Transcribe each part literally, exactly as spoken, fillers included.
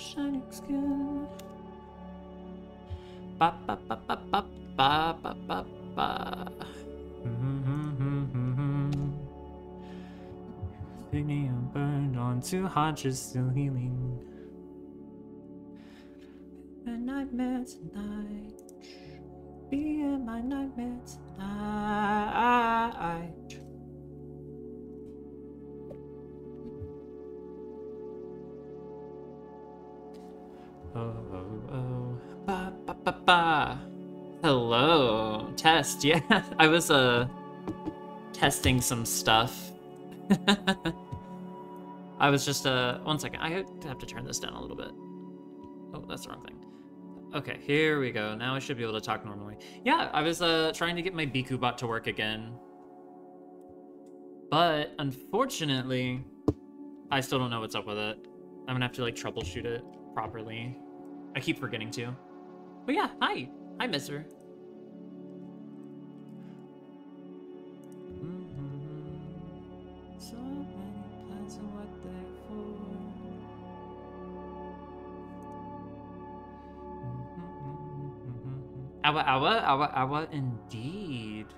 shining skin. Ba ba ba ba ba ba ba ba ba. Ignium burned on too hot, just still healing. A nightmare tonight. Be in my nightmare tonight. Oh, oh, oh. Ba, ba, ba, ba. Hello. Test, yeah. I was, uh, testing some stuff. I was just, uh, one second. I have to turn this down a little bit. Oh, that's the wrong thing. Okay, here we go. Now I should be able to talk normally. Yeah, I was, uh, trying to get my Biku bot to work again. But, unfortunately, I still don't know what's up with it. I'm gonna have to, like, troubleshoot it properly. I keep forgetting to. But yeah, hi. Hi, mister. So many plans and what they're for. Awa, awa, awa, awa, indeed.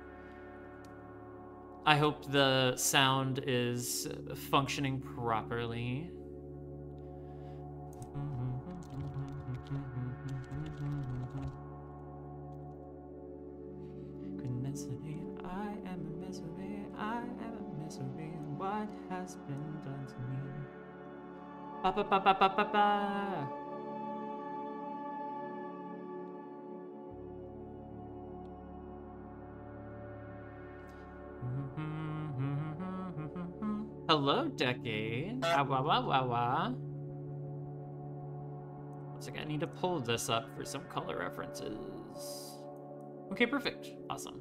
I hope the sound is functioning properly. I am a misery, I am a misery, what has been done to me? Ba ba ba ba ba ba ba. Hello, Decade. Awa wa wa wa. Looks like I need to pull this up for some color references. Okay, perfect. Awesome.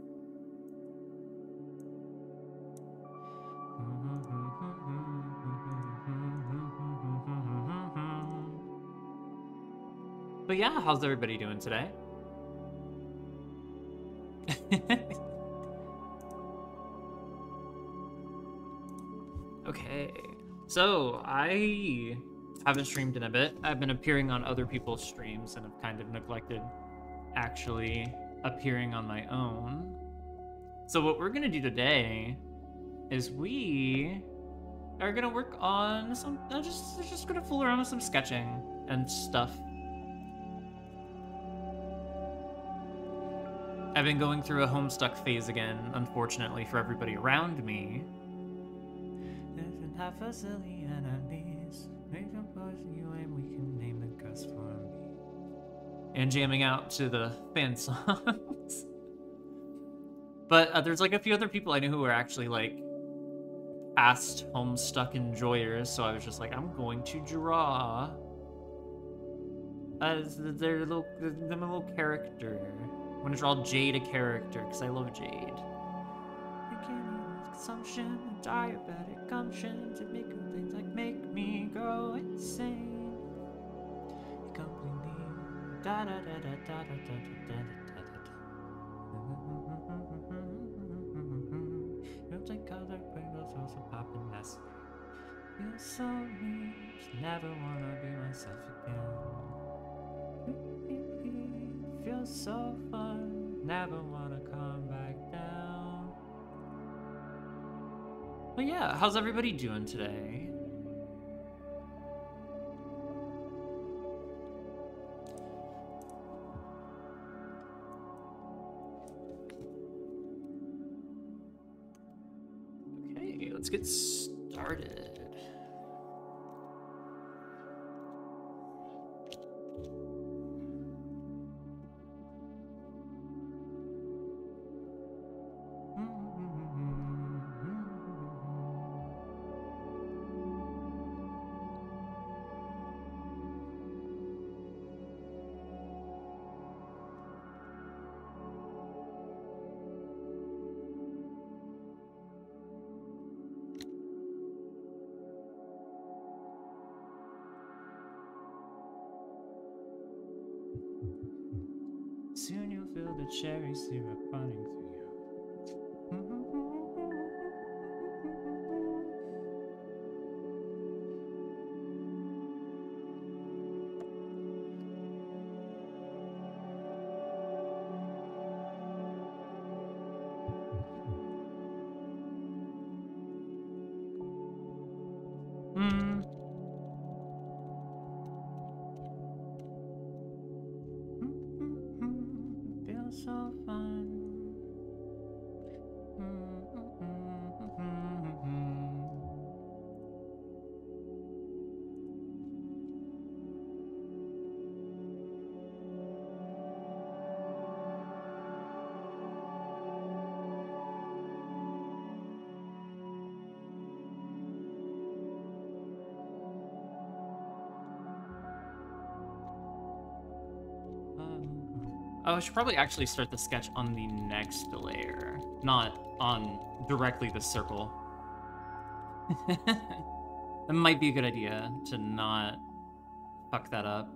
But yeah, how's everybody doing today? Okay, so I haven't streamed in a bit. I've been appearing on other people's streams and have kind of neglected actually appearing on my own. So what we're gonna do today is we are gonna work on some, uh, just, just gonna fool around with some sketching and stuff. I've been going through a Homestuck phase again, unfortunately for everybody around me. Half a zillion at least. We can push you and we can name the ghost for me. And jamming out to the fan songs. But uh, there's like a few other people I know who are actually like past Homestuck enjoyers, so I was just like, I'm going to draw as their little, them a little character. I'm gonna draw Jade a character because I love Jade. Consumption and diabetic gumption to make things like make me go insane. Completely da da da da da da da da da da. Looks like color pringles also popping mess. Feel so mean, just never wanna be myself again. Feels so fun, never wanna come back down. But yeah, how's everybody doing today? Okay, let's get started. Soon you'll feel the cherry syrup running through you. Hmm. Feels so fun. Oh, I should probably actually start the sketch on the next layer, not on directly the circle. That might be a good idea to not fuck that up.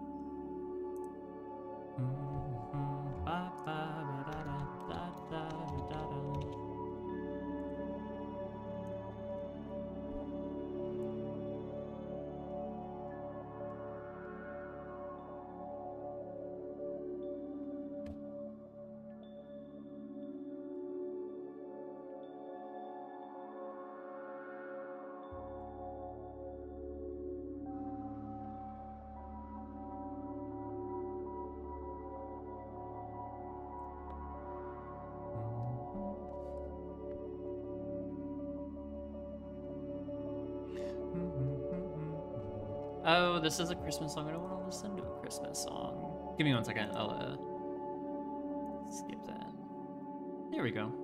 Oh, this is a Christmas song. I don't want to listen to a Christmas song. Give me one second. I'll uh, skip that. There we go.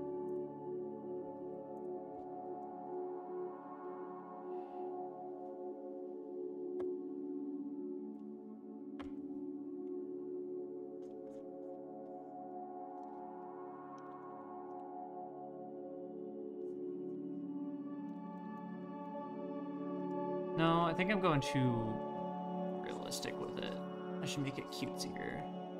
No, I think I'm going too realistic with it. I should make it cutesier.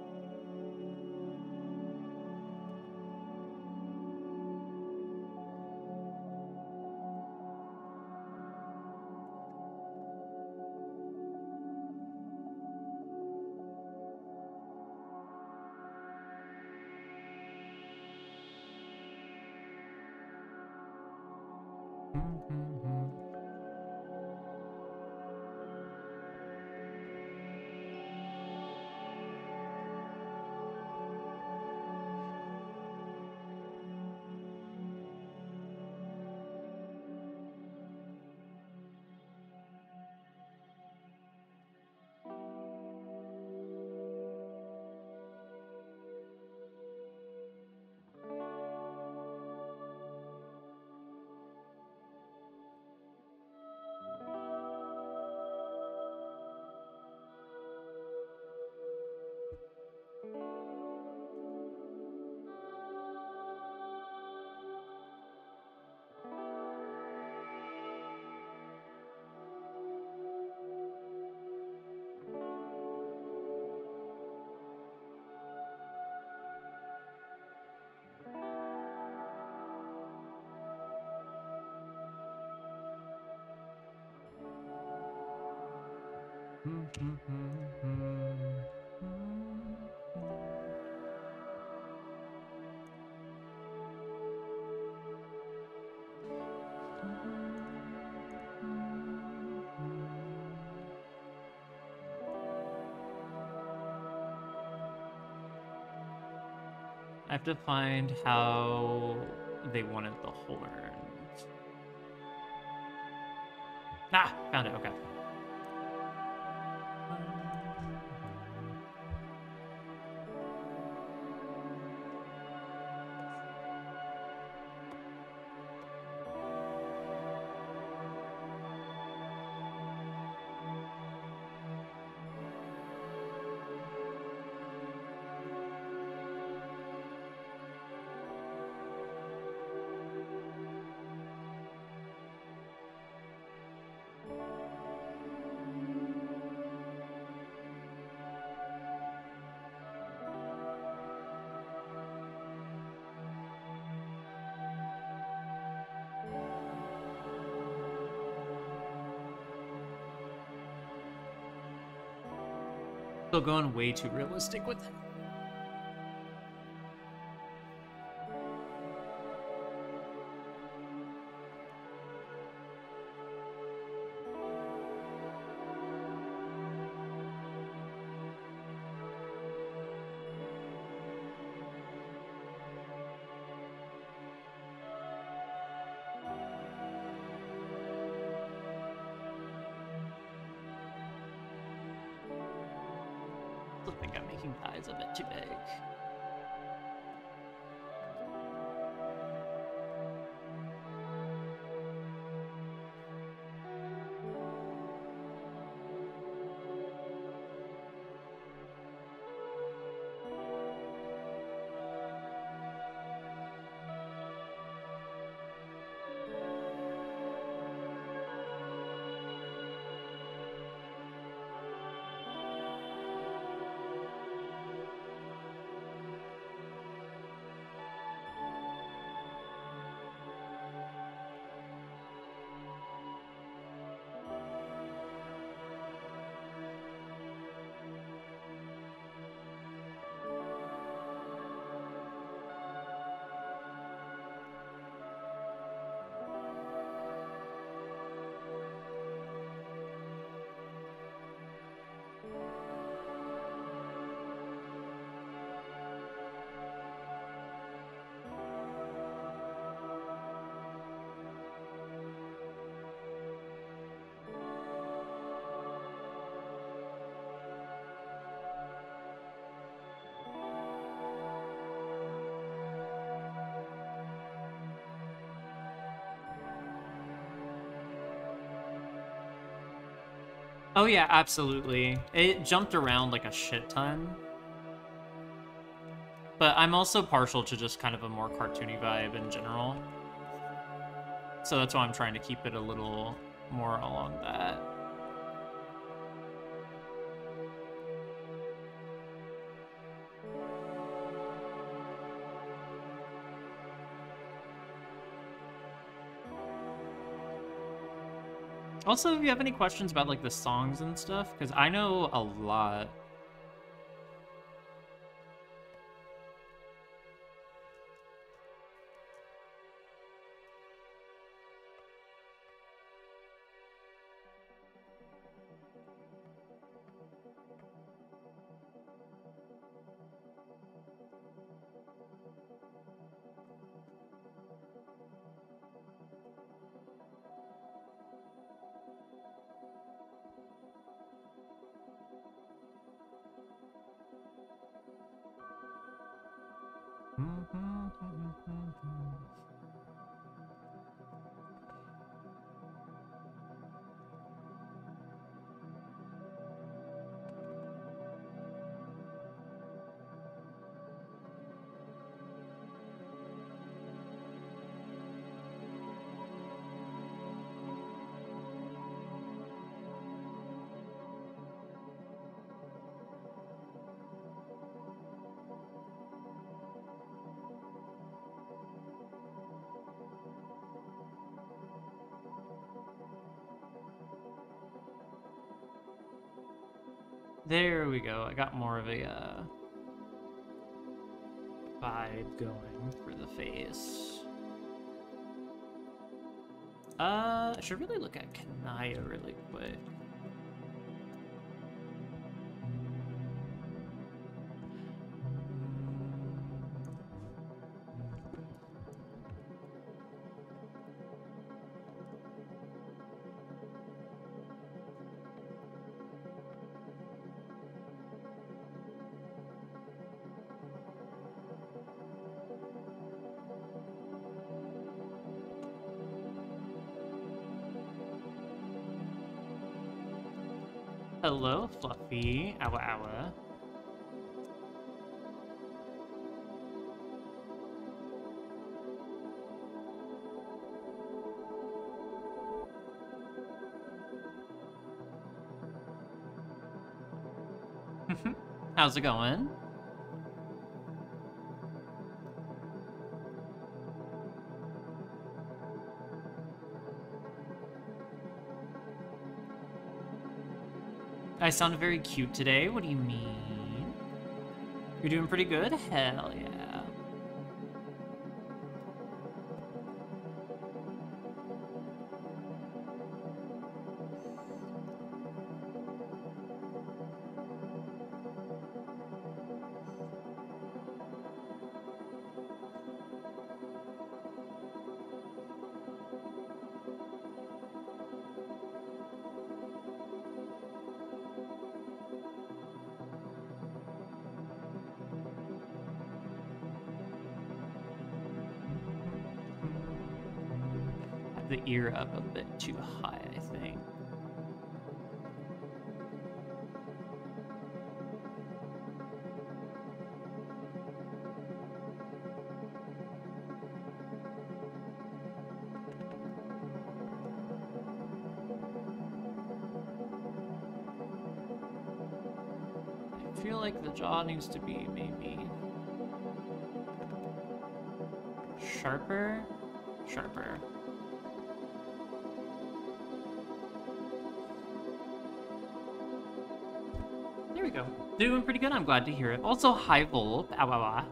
I have to find how they wanted the horns. Ah, found it, okay. Still going way too realistic with it. also think I'm making the eyes a bit too big. Oh yeah, absolutely. It jumped around like a shit ton. But I'm also partial to just kind of a more cartoony vibe in general. So that's why I'm trying to keep it a little more along that. Also, if you have any questions about like the songs and stuff, because I know a lot. There we go. I got more of a uh, vibe going for the face. Uh, I should really look at Kanaya really quick. Hello, Fluffy. Owa owa. How's it going? I sound very cute today. What do you mean? You're doing pretty good? Hell yeah. the ear up a bit too high, I think. I feel like the jaw needs to be maybe sharper, sharper. There we go. Doing pretty good. I'm glad to hear it. Also, high volt. Ah, wah, wah.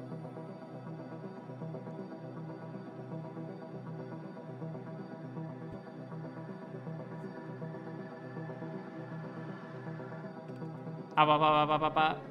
Ah, wah, wah, wah, wah, wah, wah.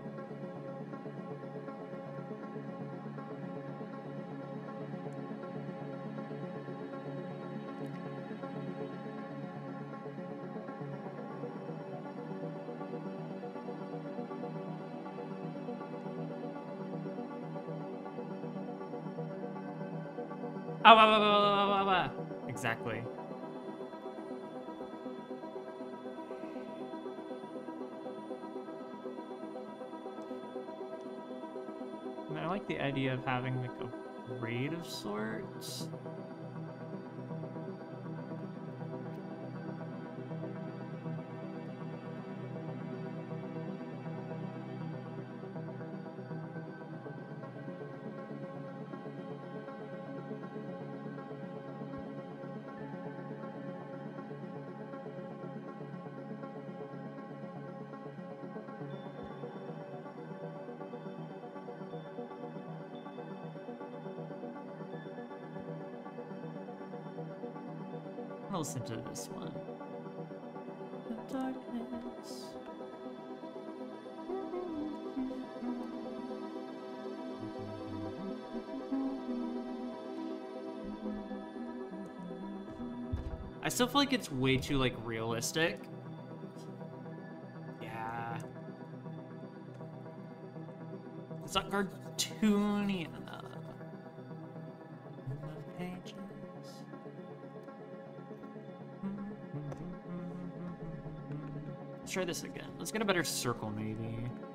Ah, wah, wah, wah, wah, wah, wah. Exactly. And I like the idea of having like a braid of sorts. I'll listen to this one. The darkness. I still feel like it's way too like realistic. Yeah. It's not cartoony enough. Pages. Let's try this again. Let's get a better circle, maybe.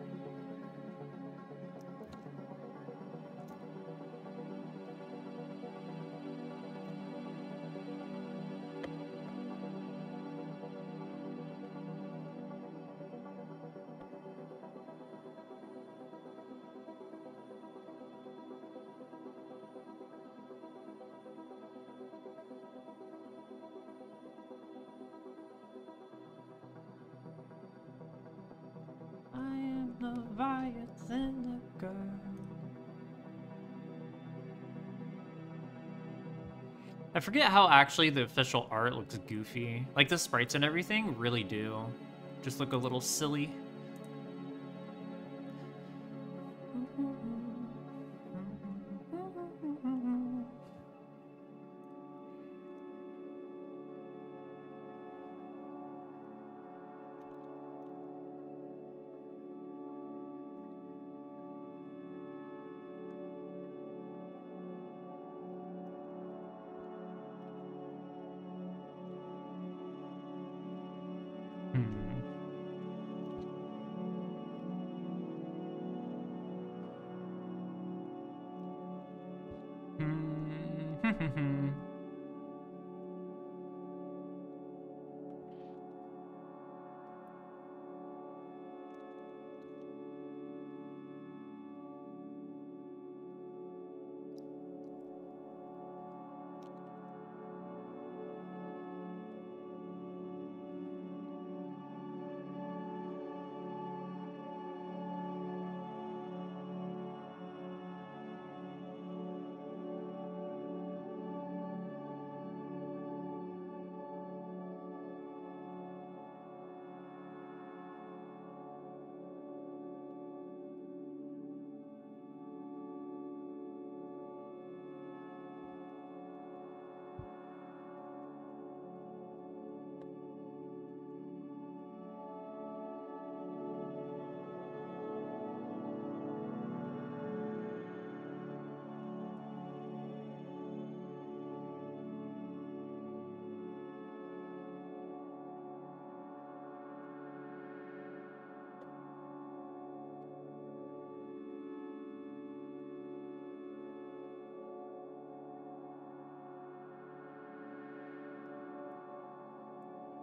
I forget how actually the official art looks goofy. Like the sprites and everything really do. Just look a little silly.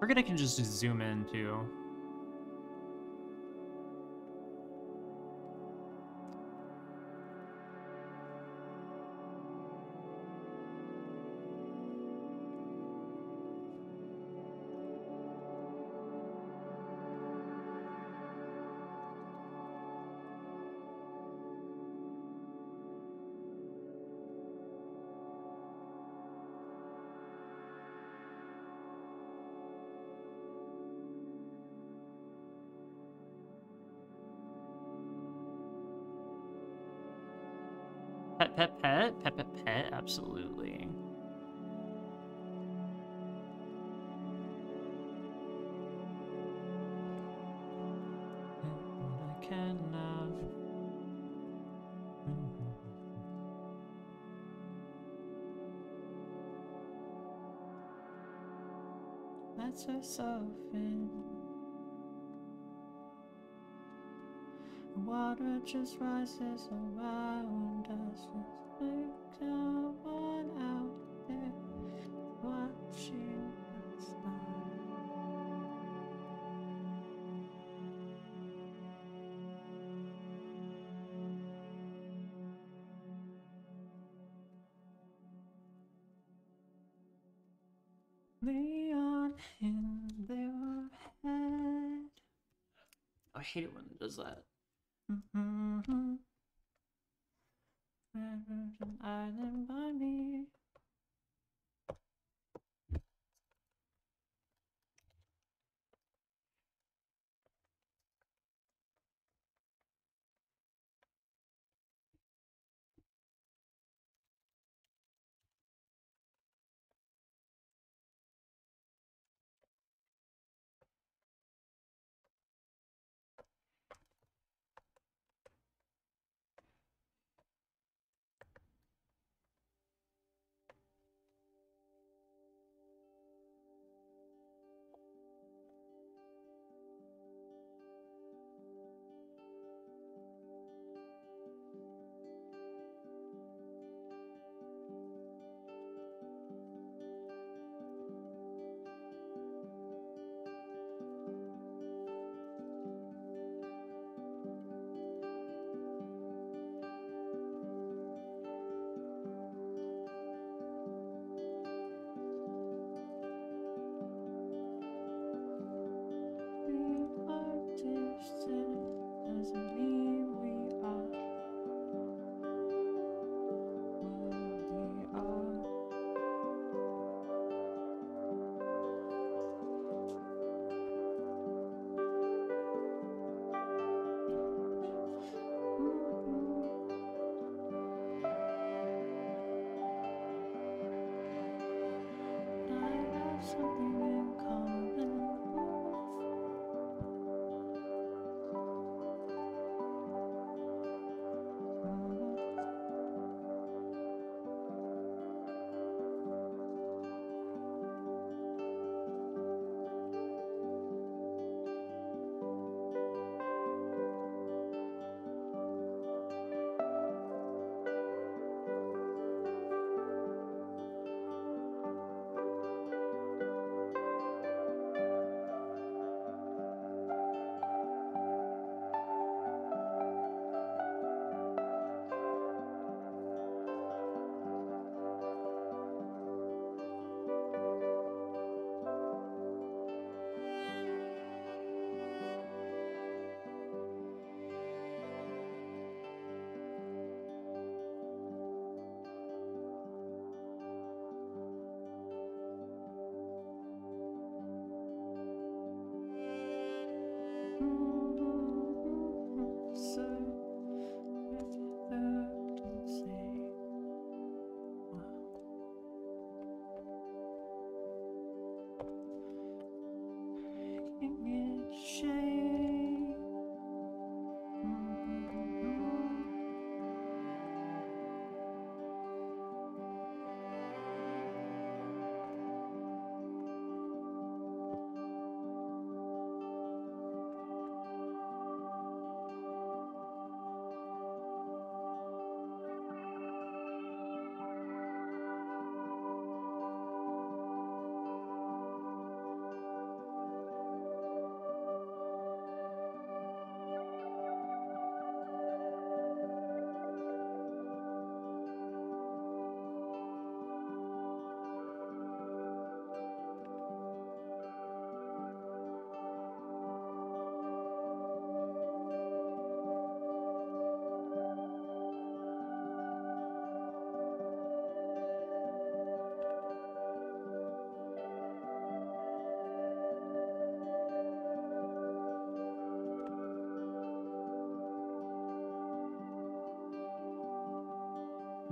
Forget I can just zoom in too. Pet, pet, pet, pet, pet, pet, absolutely. I cannot. Let's herself in. The water just rises around us. Let's make someone out there watching us now. Leon in their head. I hate it when it does that. Mm-hmm. An island by me. Doesn't mean we are what we are. I have something in common.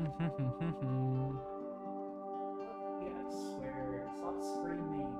Yeah, I swear. Stop screaming.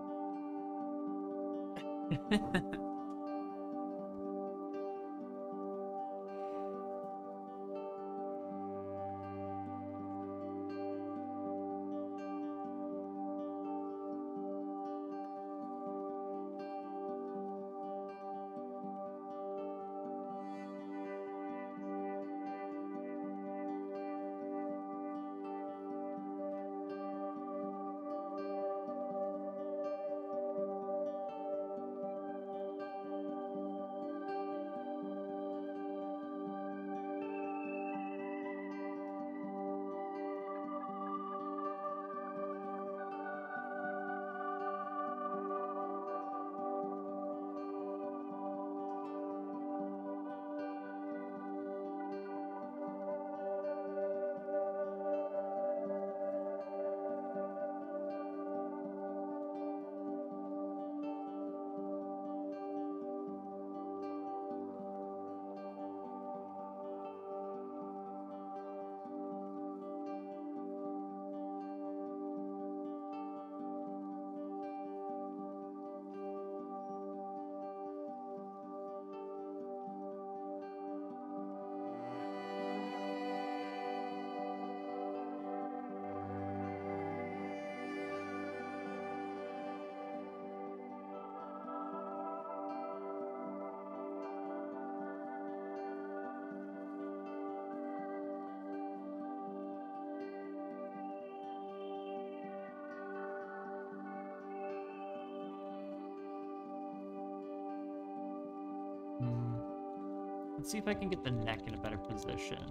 Let's see if I can get the neck in a better position.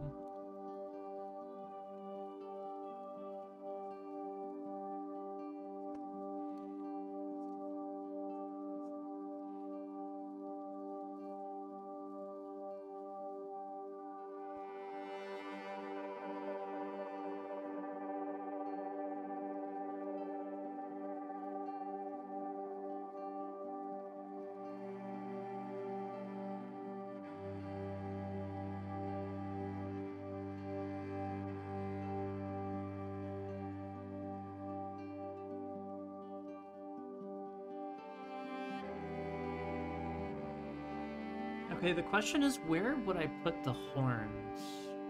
Okay, the question is, where would I put the horns?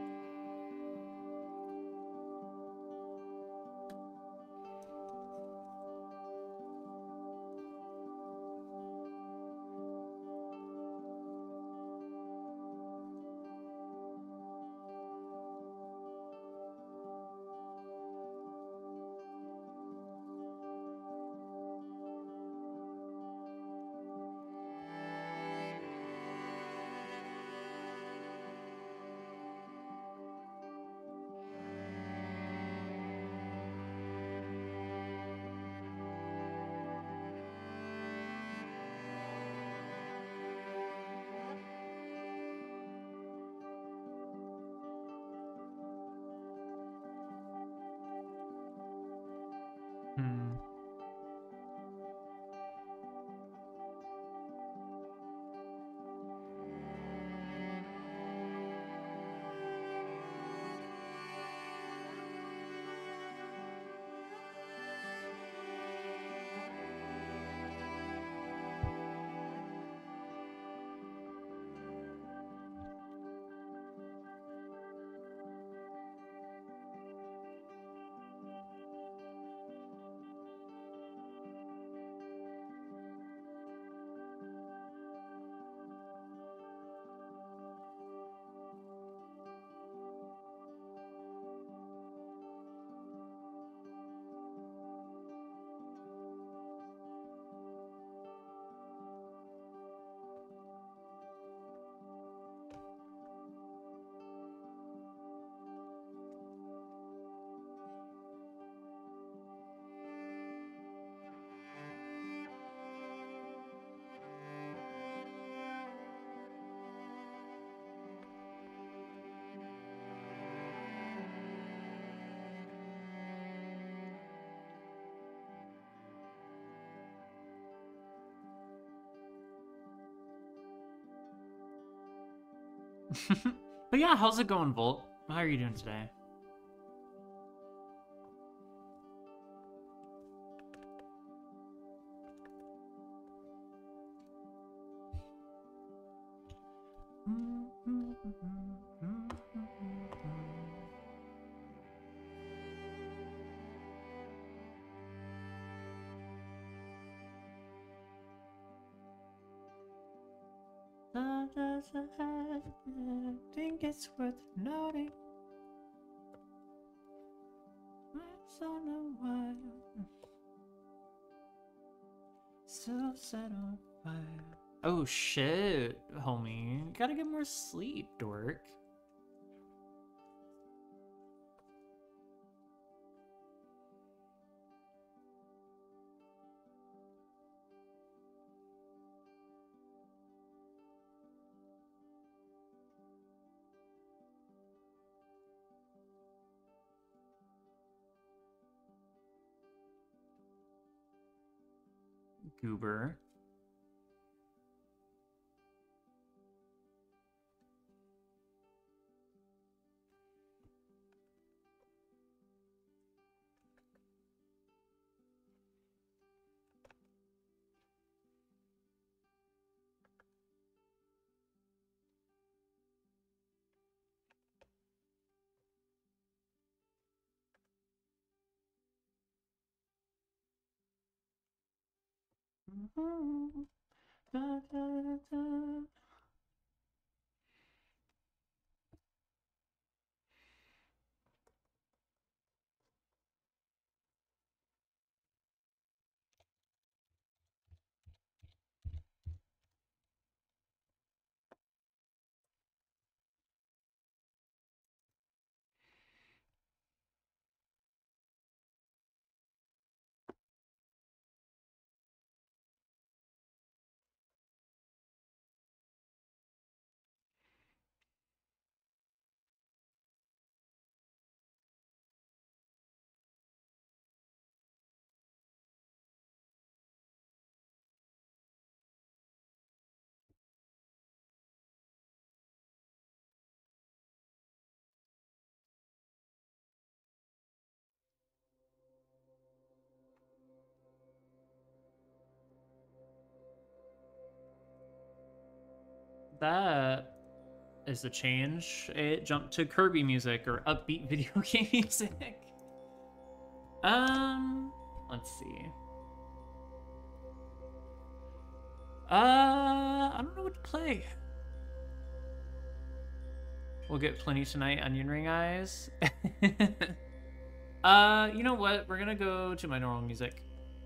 Hmm. But yeah, how's it going, Volt? How are you doing today? I think it's worth noting. It's on a while. Still set on fire. Oh shit, homie. You gotta get more sleep, dork. Goober. Da, da, da. That is the change. It jumped to Kirby music or upbeat video game music. Um, let's see. Uh, I don't know what to play. We'll get plenty tonight, onion ring eyes. uh, you know what? We're gonna go to my normal music.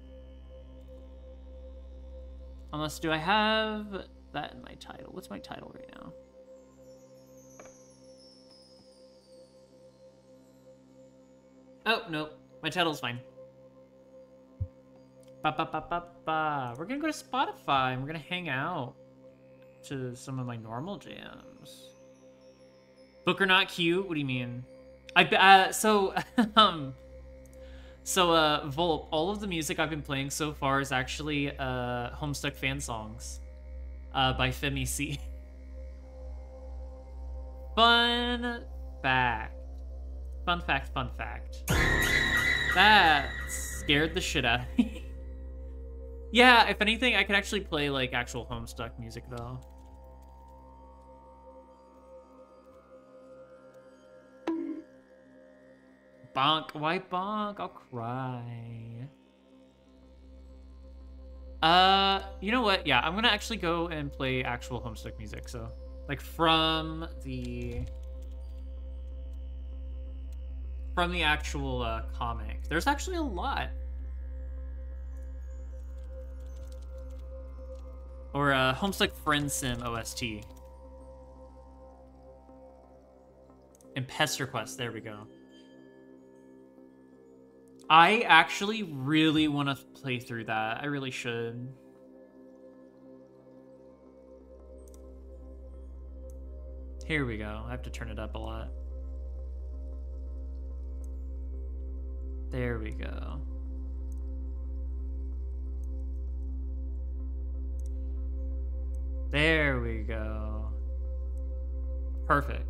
Unless, do I have that in my title? What's my title right now? Oh, no. My title's fine. Ba, ba, ba, ba, ba. We're gonna go to Spotify and we're gonna hang out to some of my normal jams. Booker not cute? What do you mean? I uh, so um so uh Volp, all of the music I've been playing so far is actually uh Homestuck fan songs uh by Femi C. Fun fact. Fun fact, fun fact. That scared the shit out of me. Yeah, if anything, I could actually play like actual Homestuck music though. Bonk. Why bonk? I'll cry. Uh, you know what? Yeah, I'm gonna actually go and play actual Homestuck music. So, like from the from the actual uh, comic. There's actually a lot. Or uh, Homestuck Friend Sim O S T. And Pester Quest. There we go. I actually really want to play through that. I really should. Here we go. I have to turn it up a lot. There we go. There we go. Perfect.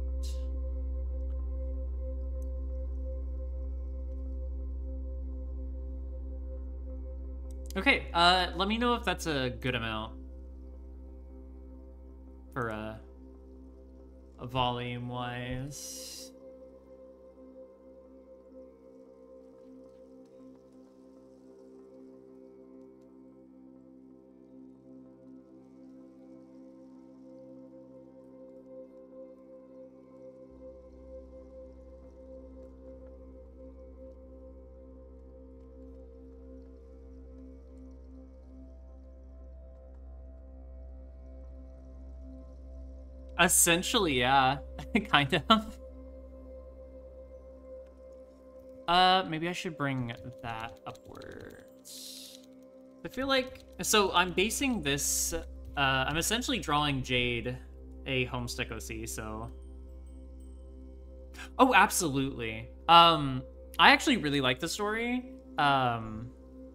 Okay, uh, let me know if that's a good amount for, uh, volume-wise. Essentially, yeah. Kind of. Uh, maybe I should bring that upwards. I feel like... So, I'm basing this... Uh, I'm essentially drawing Jade a Homestuck O C, so... Oh, absolutely. Um, I actually really like the story. Um...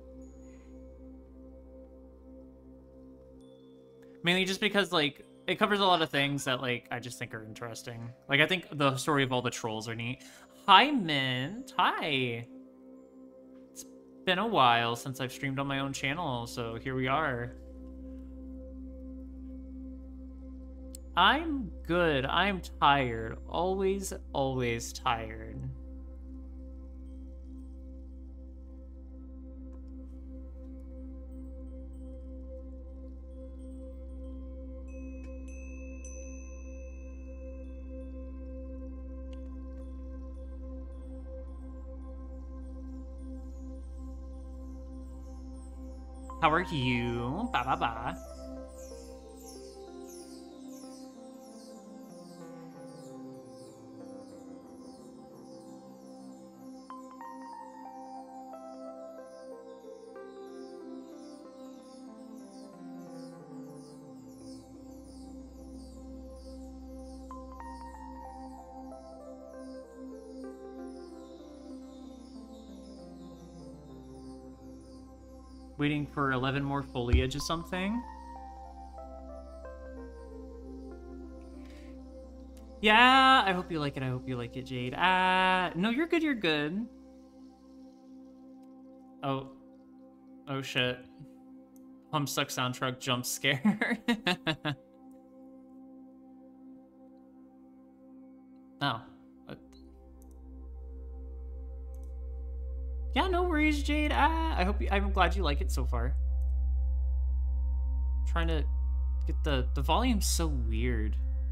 Mainly just because, like, it covers a lot of things that, like, I just think are interesting. Like, I think the story of all the trolls are neat. Hi, Mint. Hi. It's been a while since I've streamed on my own channel, so here we are. I'm good. I'm tired. Always, always tired. How are you? Ba ba ba. Waiting for eleven more foliage or something. Yeah, I hope you like it. I hope you like it, Jade. Ah, uh, no, you're good. You're good. Oh, oh shit. Homestuck soundtrack jump scare. Oh. Yeah, no worries, Jade. Ah, I hope you, I'm glad you like it so far. I'm trying to get the the volume so weird.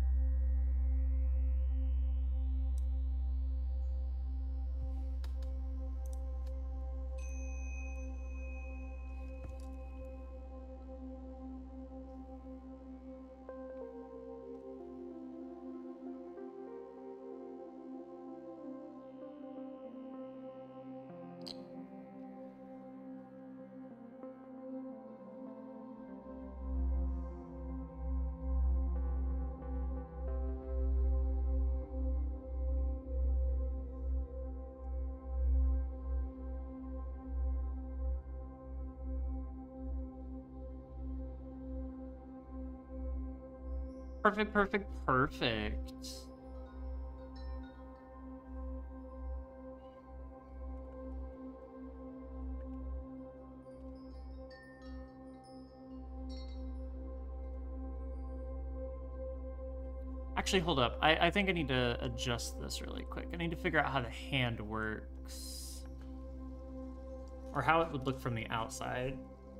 Perfect, perfect, perfect. Actually, hold up. I, I think I need to adjust this really quick. I need to figure out how the hand works. Or how it would look from the outside.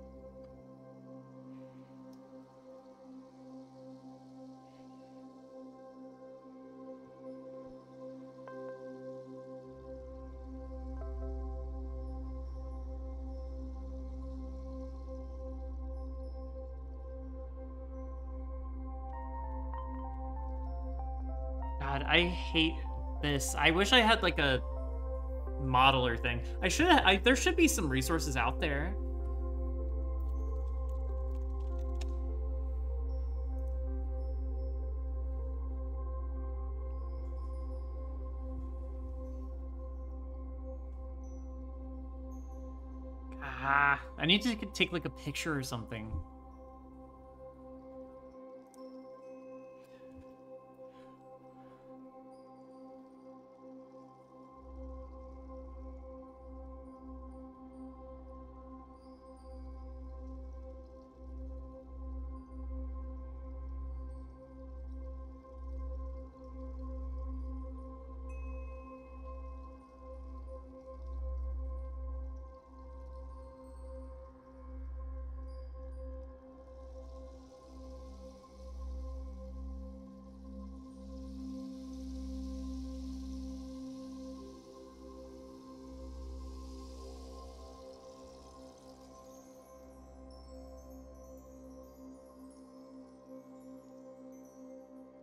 God, I hate this. I wish I had like a modeler thing. I should I there should be some resources out there. Ah, I need to take like a picture or something.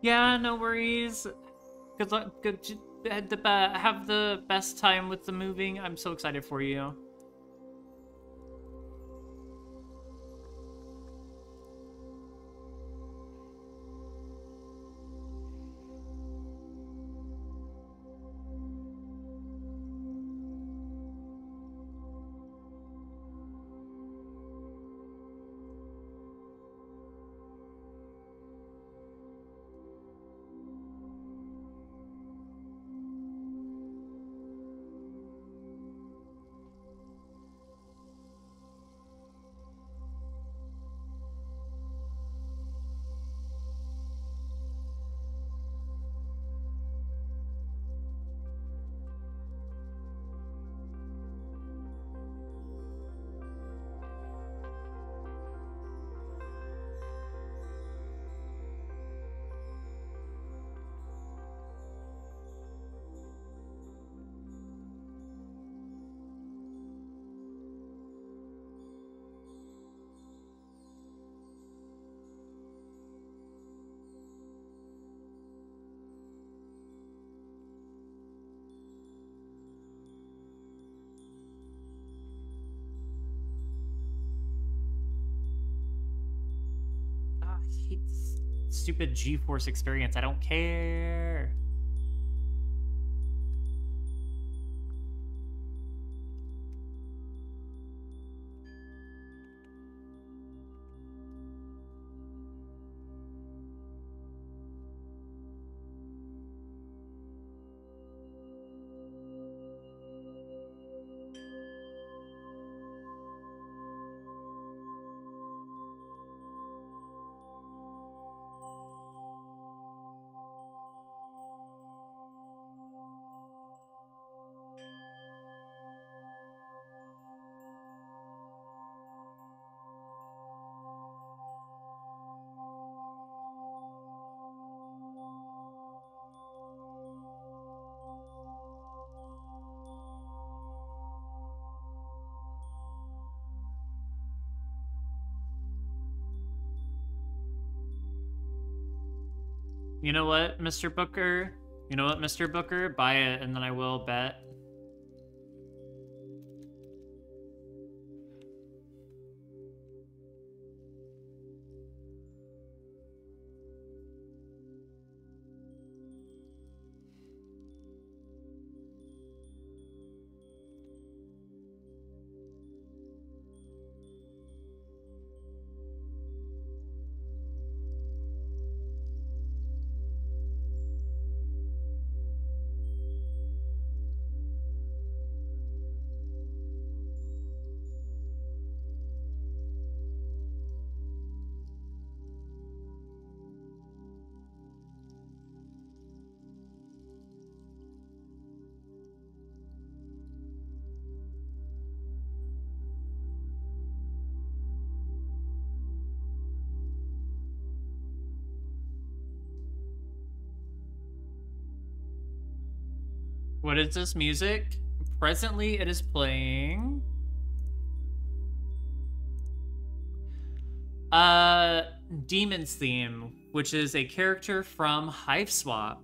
Yeah, no worries. Good luck. Good. Have the best time with the moving. I'm so excited for you. I hate this stupid G-Force experience. I don't care. You know what, Mister Booker? You know what, Mister Booker? Buy it, and then I will bet. What is this music? Presently, it is playing... Uh, Demon's Theme, which is a character from Hiveswap.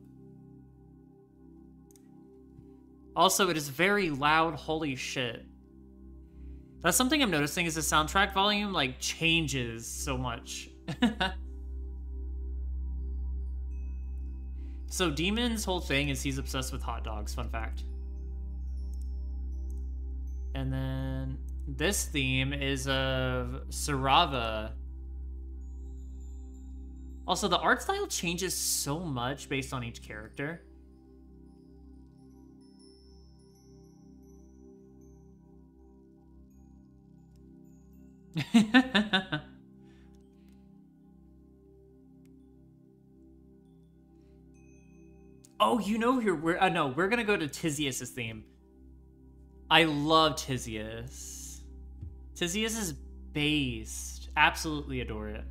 Also, it is very loud, holy shit. That's something I'm noticing is the soundtrack volume, like, changes so much. So Demon's whole thing is he's obsessed with hot dogs, fun fact. And then this theme is of Sarava. Also, the art style changes so much based on each character. Oh, you know here we're uh, no, we're gonna go to Tizius's theme. I love Tizius. Tizius is based. Absolutely adore it.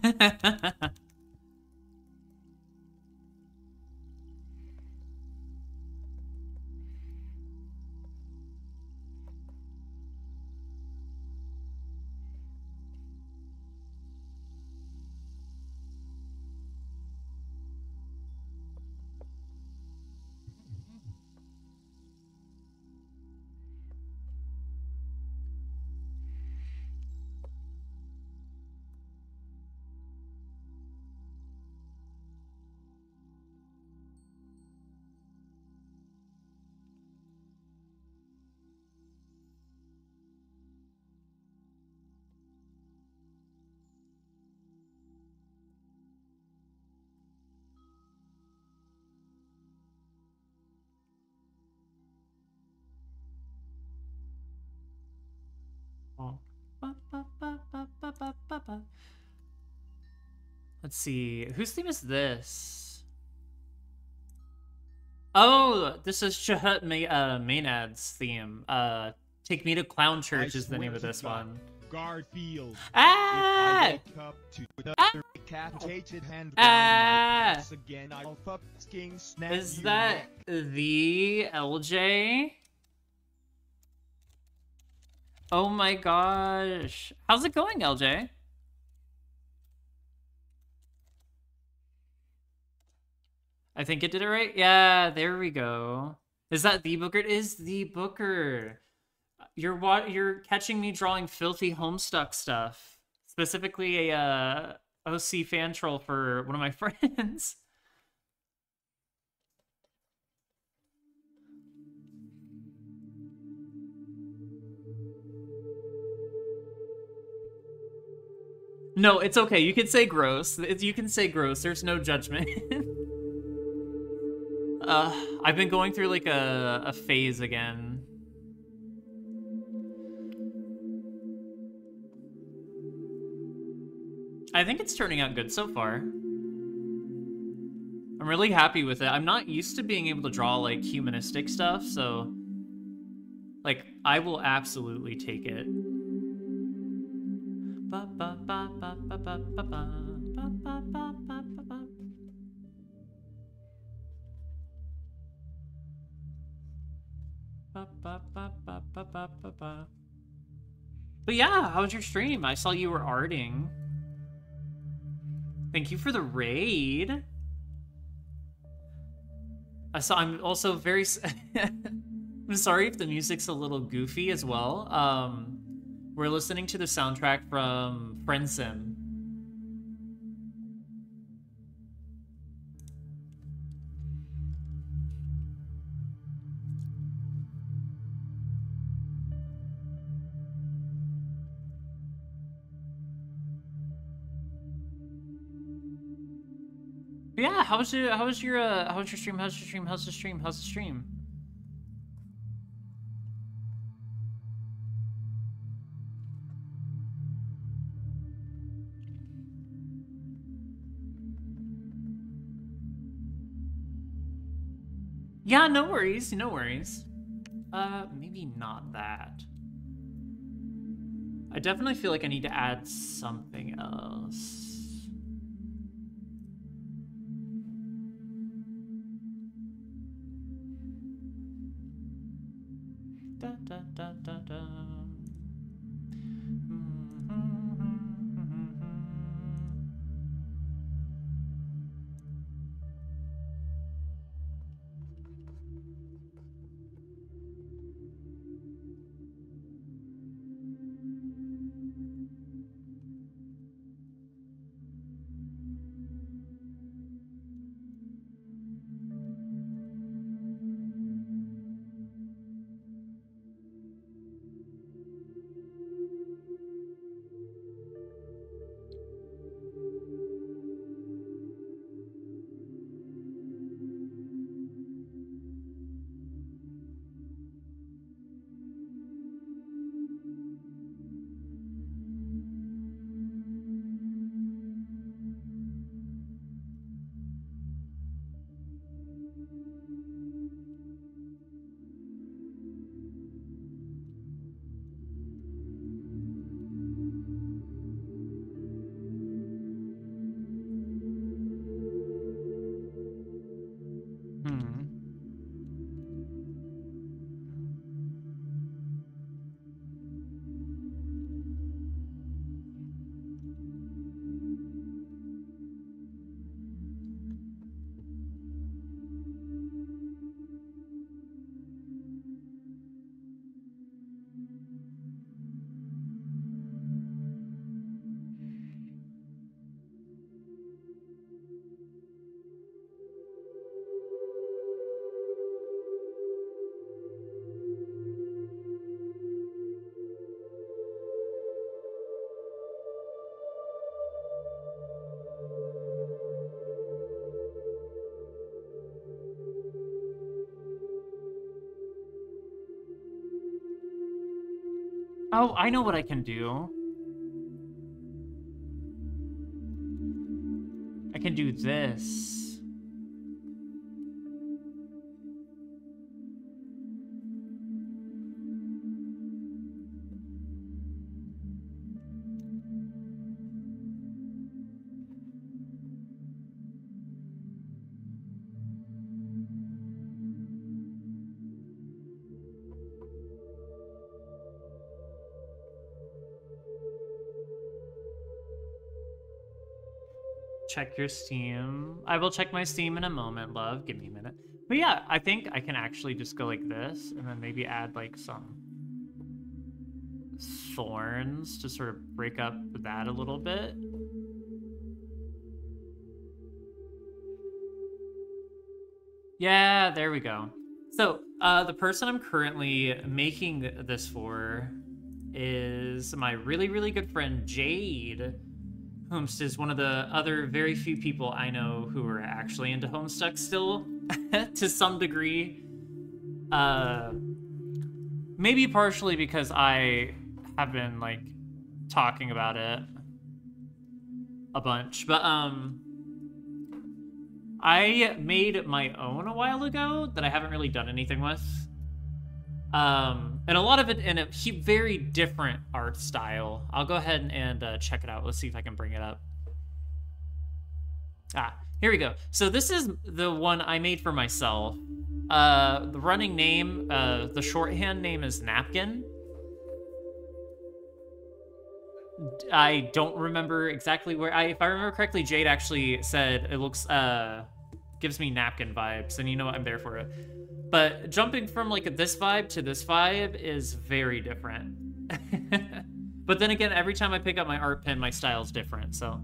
Oh. Ba, ba, ba, ba, ba, ba, ba, ba. Let's see. Whose theme is this? Oh, this is Shahut Ma uh, Maynard's theme. Uh, Take Me to Clown Church I is the name of this God, one. Garfield. Ah! If I wake up to another Ah! decapitated hand Ah! my pants again, I'll fucking snap Is you that neck. the L J? Oh my gosh. How's it going, L J? I think it did it right. Yeah, there we go. Is that the Booker? It is the Booker. You're what? You're catching me drawing filthy Homestuck stuff. Specifically, a uh, O C fan troll for one of my friends. No, it's okay. You can say gross. You can say gross. There's no judgment. uh, I've been going through like a, a phase again. I think it's turning out good so far. I'm really happy with it. I'm not used to being able to draw like humanistic stuff, so like I will absolutely take it. Ba, ba, ba, ba, ba, ba, ba, ba, ba, ba, ba, ba, ba. Ba, ba, ba, ba, ba, ba, ba, ba. But yeah, how was your stream? I saw you were arting. Thank you for the raid. I saw. I'm also very. I'm sorry if the music's a little goofy as well. Um, we're listening to the soundtrack from Friend Sim. Yeah, how was your how was your uh, how was your stream? How's your stream? How's the stream? How's the stream? Yeah, no worries, no worries. Uh, maybe not that. I definitely feel like I need to add something else. Da, da, da, da, da. Oh, I know what I can do. I can do this. Check your Steam. I will check my Steam in a moment, love. Give me a minute. But yeah, I think I can actually just go like this and then maybe add like some thorns to sort of break up that a little bit. Yeah, there we go. So uh, the person I'm currently making this for is my really, really good friend, Jade. Homestuck is one of the other very few people I know who are actually into Homestuck still, to some degree. Uh, maybe partially because I have been, like, talking about it a bunch. But, um, I made my own a while ago that I haven't really done anything with. Um, and a lot of it in a very different art style. I'll go ahead and, and uh, check it out. Let's see if I can bring it up. Ah, here we go. So this is the one I made for myself. Uh, the running name, uh, the shorthand name is Napkin. I don't remember exactly where, I, if I remember correctly, Jade actually said it looks, uh, gives me napkin vibes, and you know what, I'm there for it. But jumping from like this vibe to this vibe is very different. But then again, every time I pick up my art pen, my style's different, so.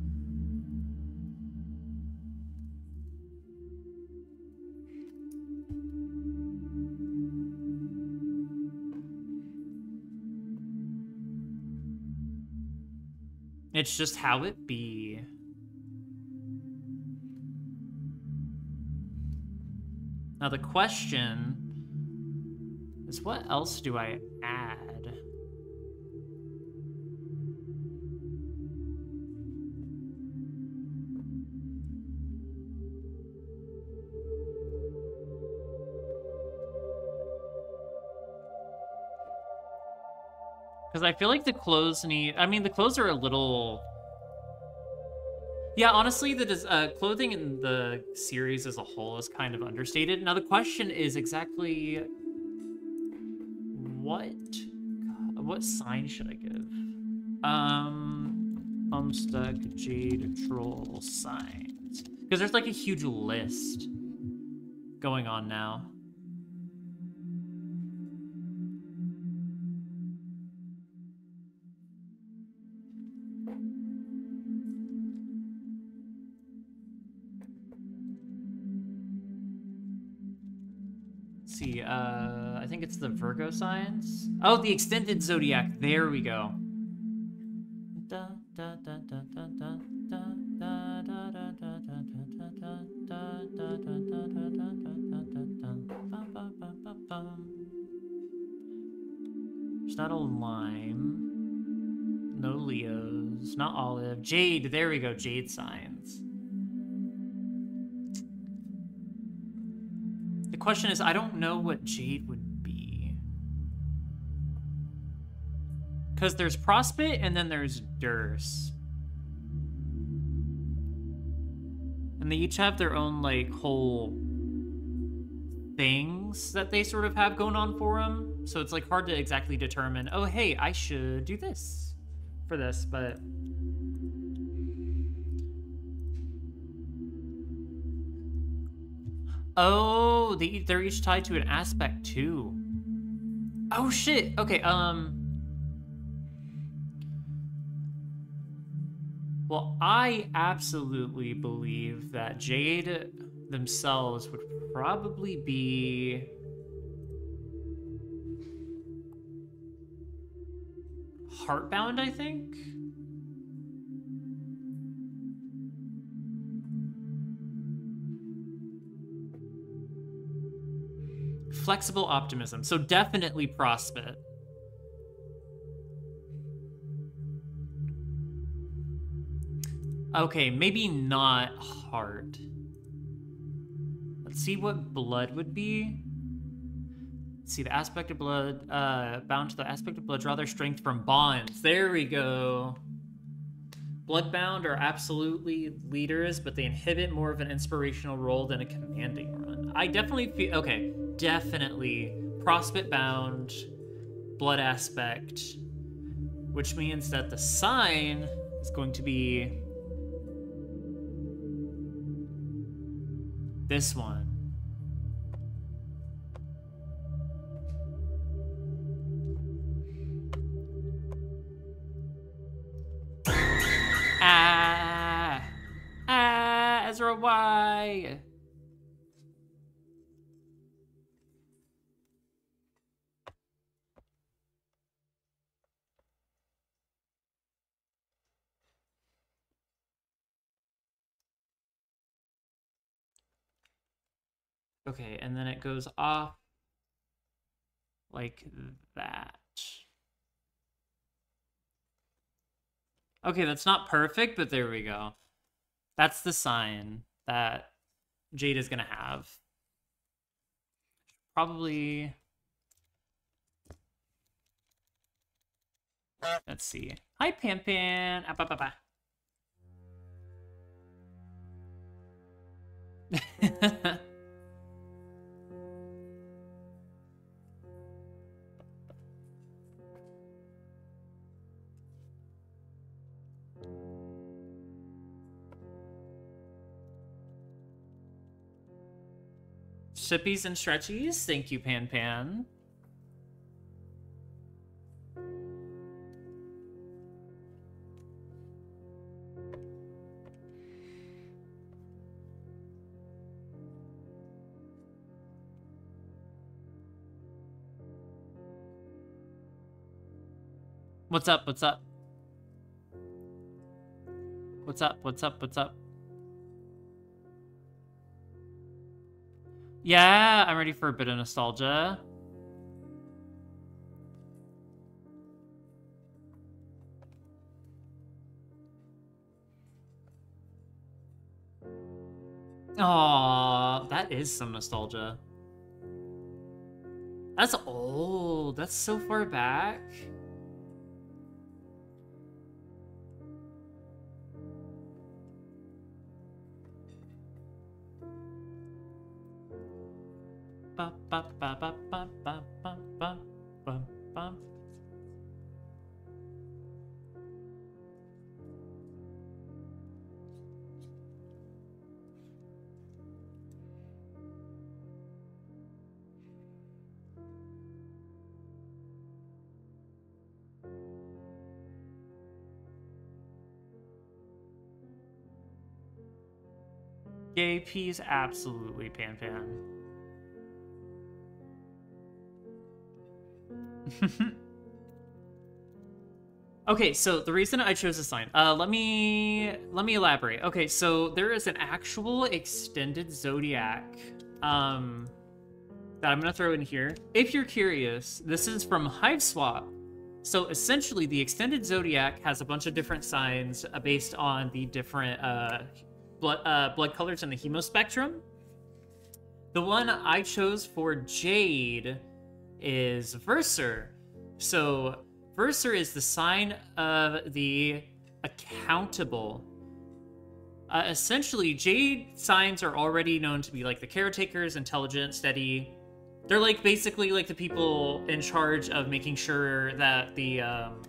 It's just how it be. Now the question is, what else do I add? Because I feel like the clothes need, I mean, the clothes are a little... Yeah, honestly, the uh, clothing in the series as a whole is kind of understated. Now, the question is exactly what what sign should I give? Um, Homestuck, Jade, Troll, signs. Because there's like a huge list going on now. See, uh, I think it's the Virgo signs. Oh, the extended zodiac. There we go. There's not a lime. No Leos. Not olive. Jade. There we go. Jade signs. The question is, I don't know what Jade would be. Because there's Prospit and then there's Durst. And they each have their own, like, whole things that they sort of have going on for them. So it's, like, hard to exactly determine, oh, hey, I should do this for this, but... Oh, they, they're each tied to an aspect, too. Oh shit. Okay, um well, I absolutely believe that Jade themselves would probably be Heartbound, I think. Flexible optimism. So definitely Prospect. Okay, maybe not Heart. Let's see what Blood would be. Let's see, the aspect of Blood, uh, bound to the aspect of Blood, draw their strength from bonds. There we go. Bloodbound are absolutely leaders, but they inhibit more of an inspirational role than a commanding one. I definitely feel, okay, definitely Prospect Bound, Blood Aspect, which means that the sign is going to be this one. Ah! Ah! Ezra, why? Okay, and then it goes off like that. Okay, that's not perfect, but there we go. That's the sign that Jade is gonna have. Probably... Let's see. Hi, Pan Pan. Ah, bah, bah, bah. Shippies and stretchies. Thank you, Pan Pan. What's up? What's up? What's up? What's up? What's up? Yeah, I'm ready for a bit of nostalgia. Aww, that is some nostalgia. That's old. That's so far back. Ba, ba, ba, ba, ba, ba, ba, ba, ba, ba. Gay peas, absolutely, Pan Pan. Okay, so the reason I chose this sign, uh, let me let me elaborate. Okay, so there is an actual extended zodiac um, that I'm gonna throw in here. If you're curious, this is from HiveSwap. So essentially, the extended zodiac has a bunch of different signs uh, based on the different uh, blood uh, blood colors in the hemospectrum. The one I chose for Jade is Verser. So Verser is the sign of the accountable. Uh, essentially, Jade signs are already known to be like the caretakers, intelligent, steady. They're like basically like the people in charge of making sure that the um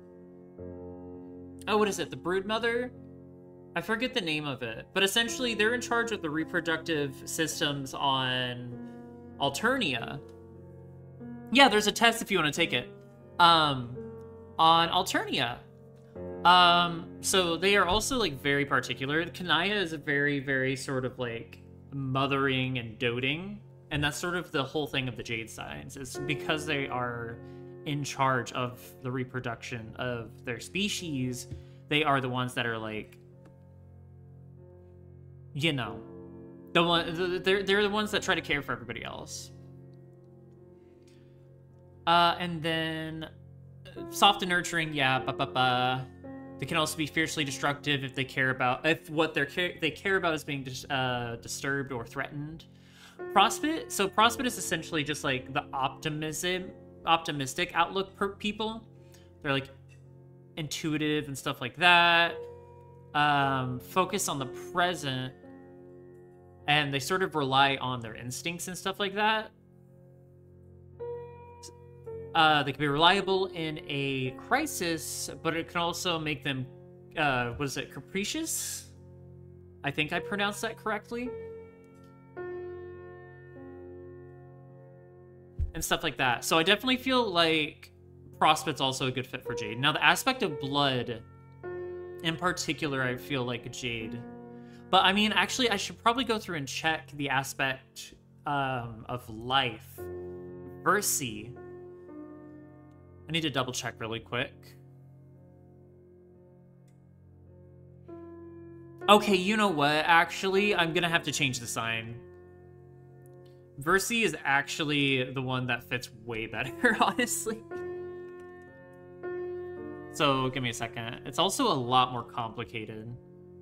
oh, what is it? The brood mother? I forget the name of it, but essentially they're in charge of the reproductive systems on Alternia. Yeah, there's a test if you want to take it. Um, on Alternia. Um, so they are also like very particular. Kanaya is a very, very sort of like mothering and doting, and that's sort of the whole thing of the Jade Signs. Is because they are in charge of the reproduction of their species, they are the ones that are like, you know, the one they're they're the ones that try to care for everybody else. Uh, and then soft and nurturing, yeah, ba ba ba. They can also be fiercely destructive if they care about if what they're they care about is being dis, uh, disturbed or threatened. Prospit, so Prospit is essentially just like the optimism, optimistic outlook per people. They're like intuitive and stuff like that. Um, focus on the present, and they sort of rely on their instincts and stuff like that. Uh, they can be reliable in a crisis, but it can also make them, uh, what is it, capricious? I think I pronounced that correctly. And stuff like that. So I definitely feel like Prospit's also a good fit for Jade. Now, the aspect of blood, in particular, I feel like Jade. But, I mean, actually, I should probably go through and check the aspect um, of life. Versi. I need to double check really quick. Okay, you know what? Actually, I'm gonna have to change the sign. Versi is actually the one that fits way better, honestly. So, give me a second. It's also a lot more complicated.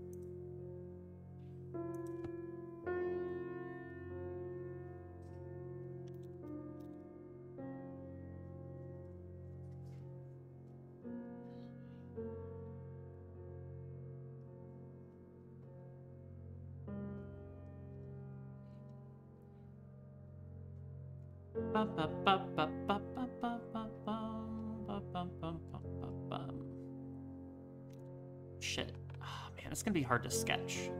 Shit. Oh, man, it's gonna be hard to sketch.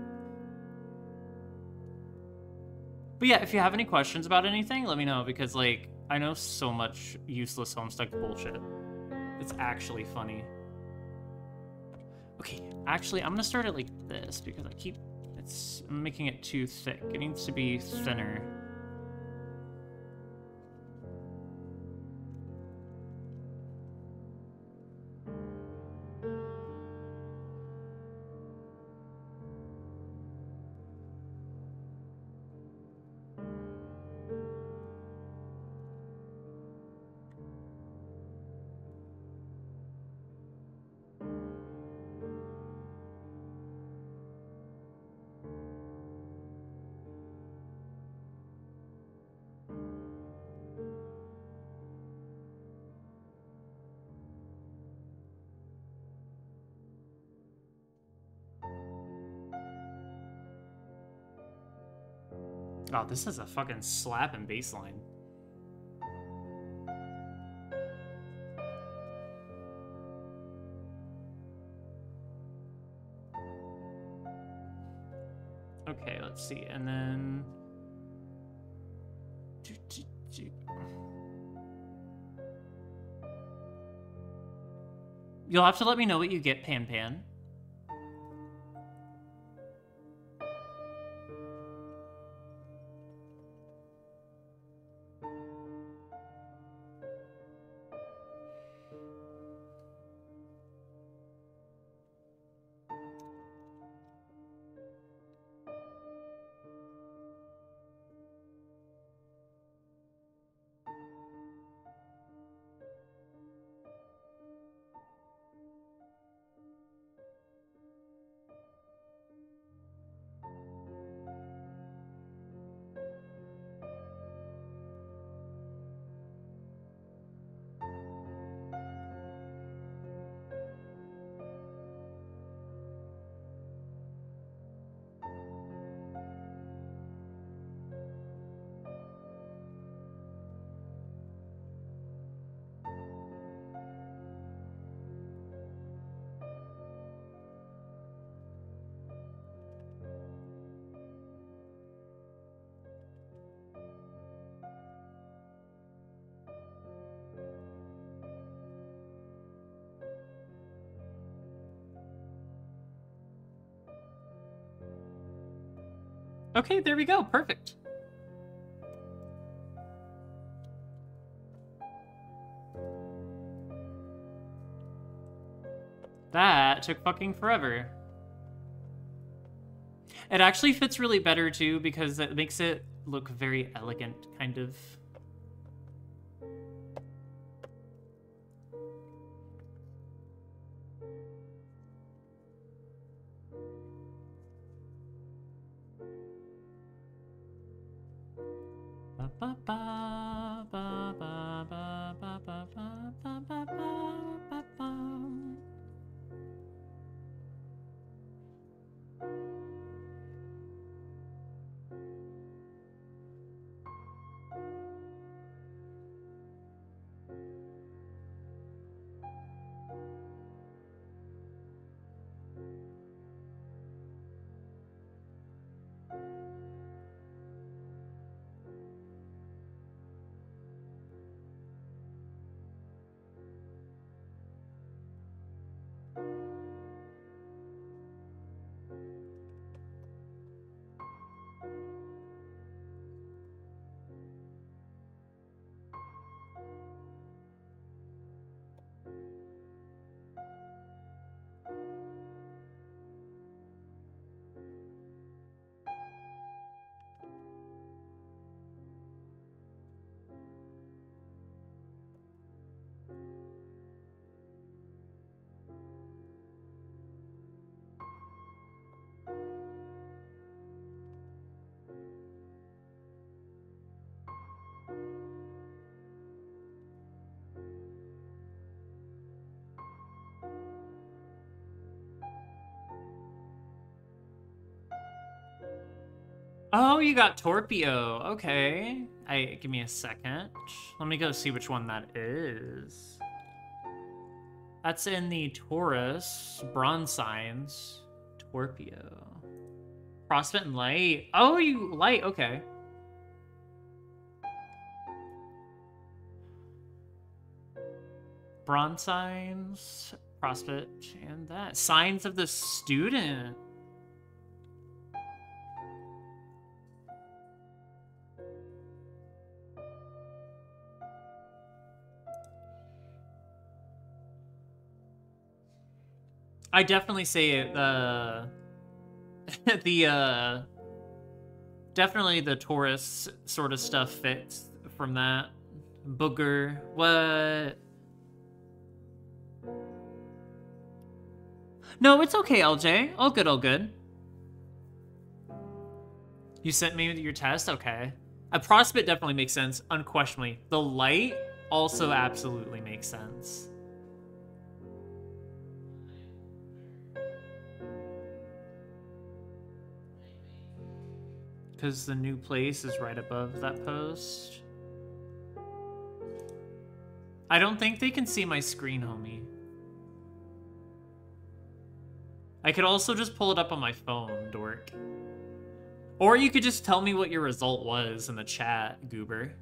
But yeah, if you have any questions about anything, let me know, because, like, I know so much useless Homestuck bullshit. It's actually funny. Okay, actually, I'm gonna start it like this, because I keep... It's I'm making it too thick. It needs to be thinner. Oh, this is a fucking slapping baseline. Okay, let's see, and then... You'll have to let me know what you get, Pan Pan. Okay, there we go. Perfect. That took fucking forever. It actually fits really better too because it makes it look very elegant, kind of. Oh, you got Torpio. Okay. I give me a second. Let me go see which one that is. That's in the Taurus bronze signs. Torpio. Frostbite and Light. Oh, you Light. Okay. Bronze signs, Frostbite, and that. Signs of the Student. I definitely say the the uh definitely the Taurus sort of stuff fits from that. Booger. What? No, it's okay, L J. All good, all good. You sent me your test? Okay. A Frostbite definitely makes sense, unquestionably. The Light also absolutely makes sense. Because the new place is right above that post. I don't think they can see my screen, homie. I could also just pull it up on my phone, dork. Or you could just tell me what your result was in the chat, goober.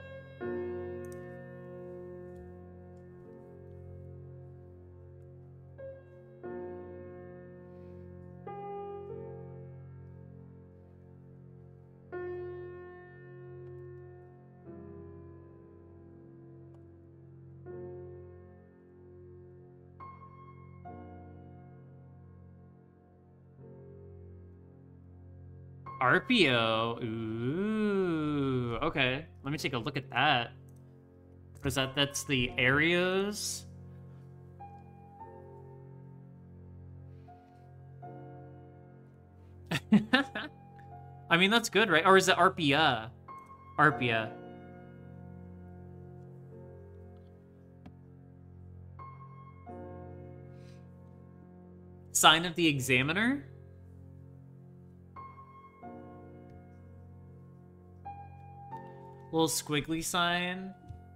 R P O. Ooh. Okay. Let me take a look at that. Is that that's the areas? I mean, that's good, right? Or is it Arpia? Arpia. Sign of the Examiner? Little squiggly sign.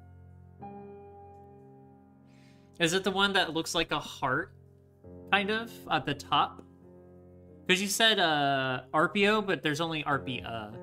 Is it the one that looks like a heart, kind of, at the top? Because you said uh, R P O, but there's only R P A.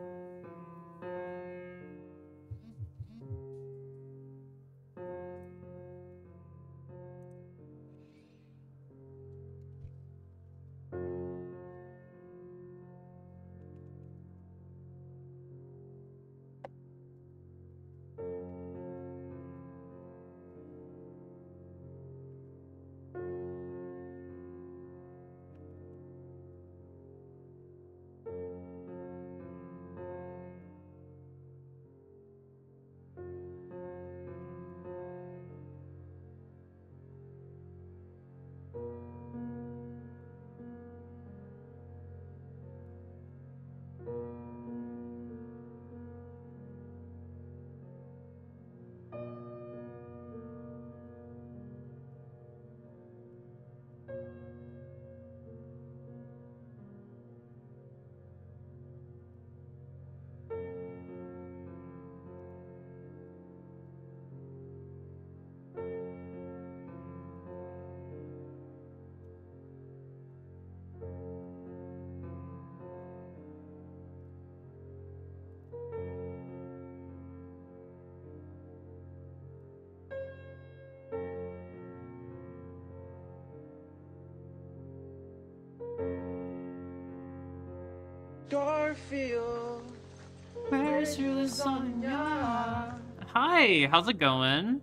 Garfield. Where's your lasagna? Hi, how's it going?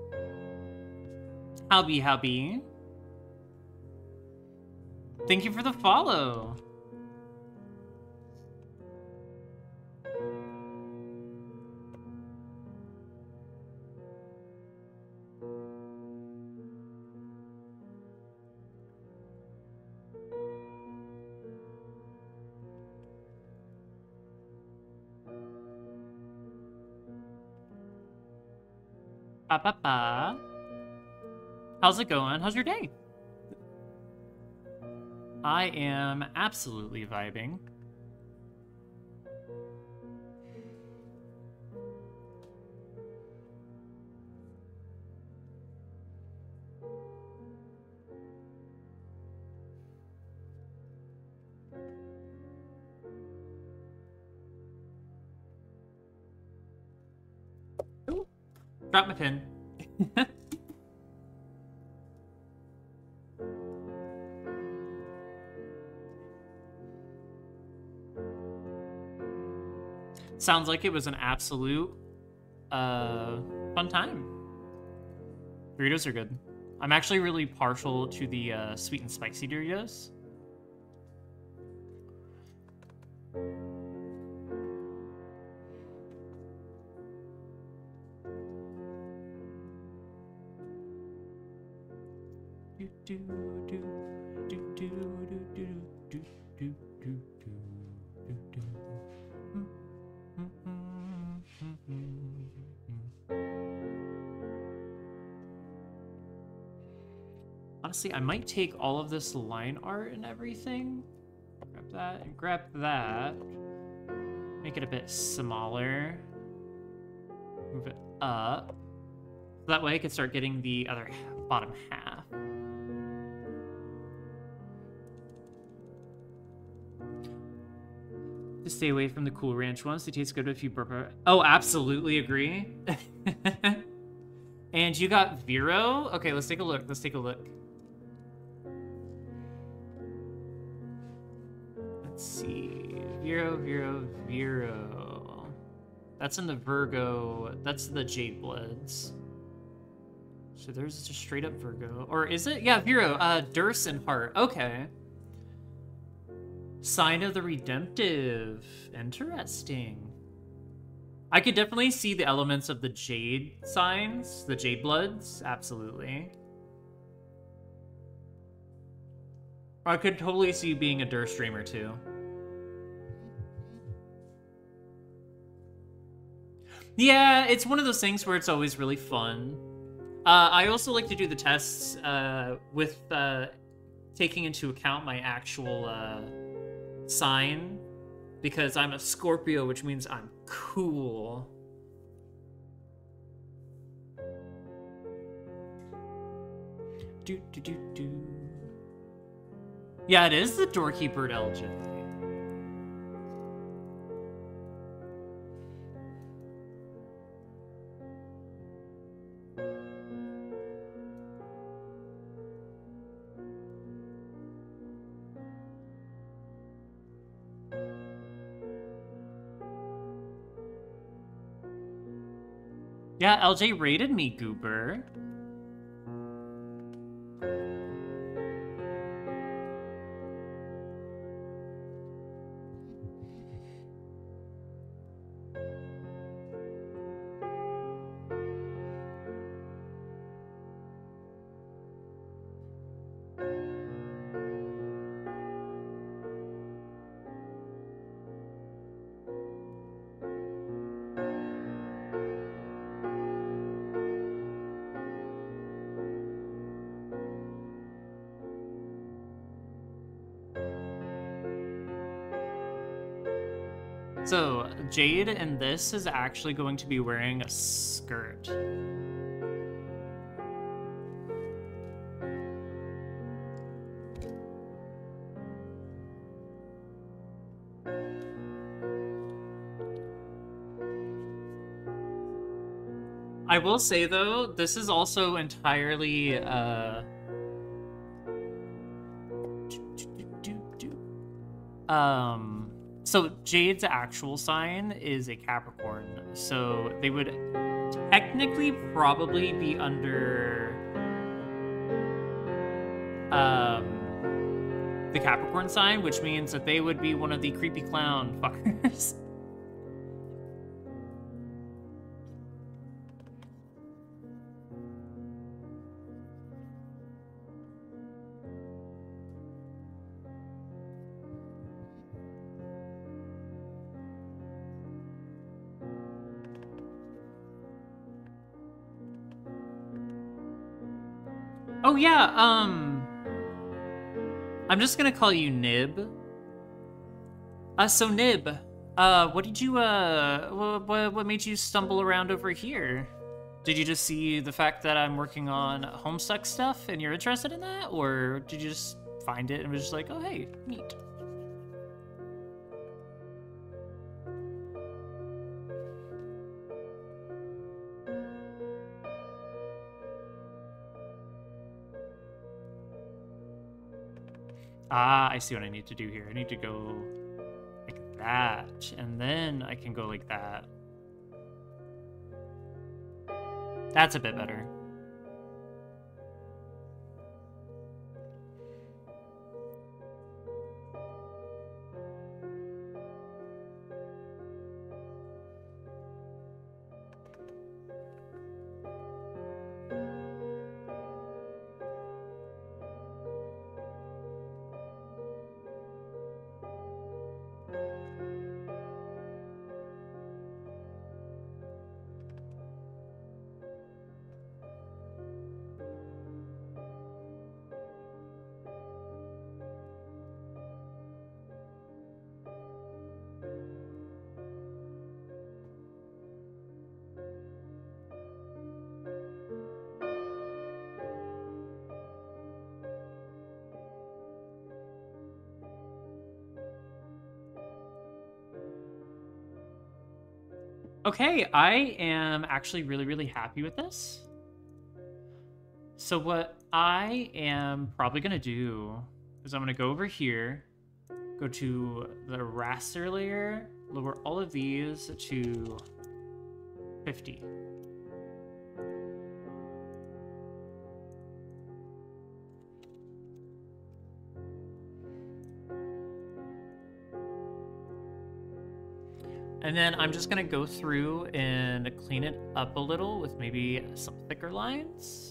Howby, howby. Thank you for the follow. Ba ba ba. How's it going? How's your day? I am absolutely vibing. Ooh, drop my pin. Sounds like it was an absolute uh, fun time. Doritos are good. I'm actually really partial to the uh, sweet and spicy Doritos. Do, do, do, do, do, do, do, do, do, do, do, do. Honestly, I might take all of this line art and everything. Grab that and grab that. Make it a bit smaller. Move it up. So that way I can start getting the other bottom half. To stay away from the Cool Ranch ones. They taste good if you burp. Oh, absolutely agree. And you got Vero? Okay, let's take a look. Let's take a look. Let's see. Vero, Vero, Vero. That's in the Virgo. That's the Jade Bloods. So there's just straight up Virgo. Or is it? Yeah, Vero. Uh, Durst and Heart. Okay. Sign of the Redemptive. Interesting. I could definitely see the elements of the Jade signs, the Jade Bloods. Absolutely. I could totally see you being a Durst streamer too. Yeah, it's one of those things where it's always really fun. Uh, I also like to do the tests uh, with uh, taking into account my actual uh, sign, because I'm a Scorpio, which means I'm cool. Do, do, do, do. Yeah, it is the Doorkeeper L J. Yeah, L J rated me, Goober. So, Jade in this is actually going to be wearing a skirt. I will say, though, this is also entirely, uh... Um... So Jade's actual sign is a Capricorn. So they would technically probably be under um, the Capricorn sign, which means that they would be one of the creepy clown fuckers. Oh yeah, um... I'm just gonna call you Nib. Uh, so Nib, uh, what did you, uh, what, what made you stumble around over here? Did you just see the fact that I'm working on Homestuck stuff and you're interested in that? Or did you just find it and was just like, oh hey, neat? Ah, I see what I need to do here. I need to go like that, and then I can go like that. That's a bit better. Okay, I am actually really, really happy with this. So what I am probably gonna do is I'm gonna go over here, go to the raster layer, lower all of these to fifty. And then I'm just gonna go through and clean it up a little with maybe some thicker lines.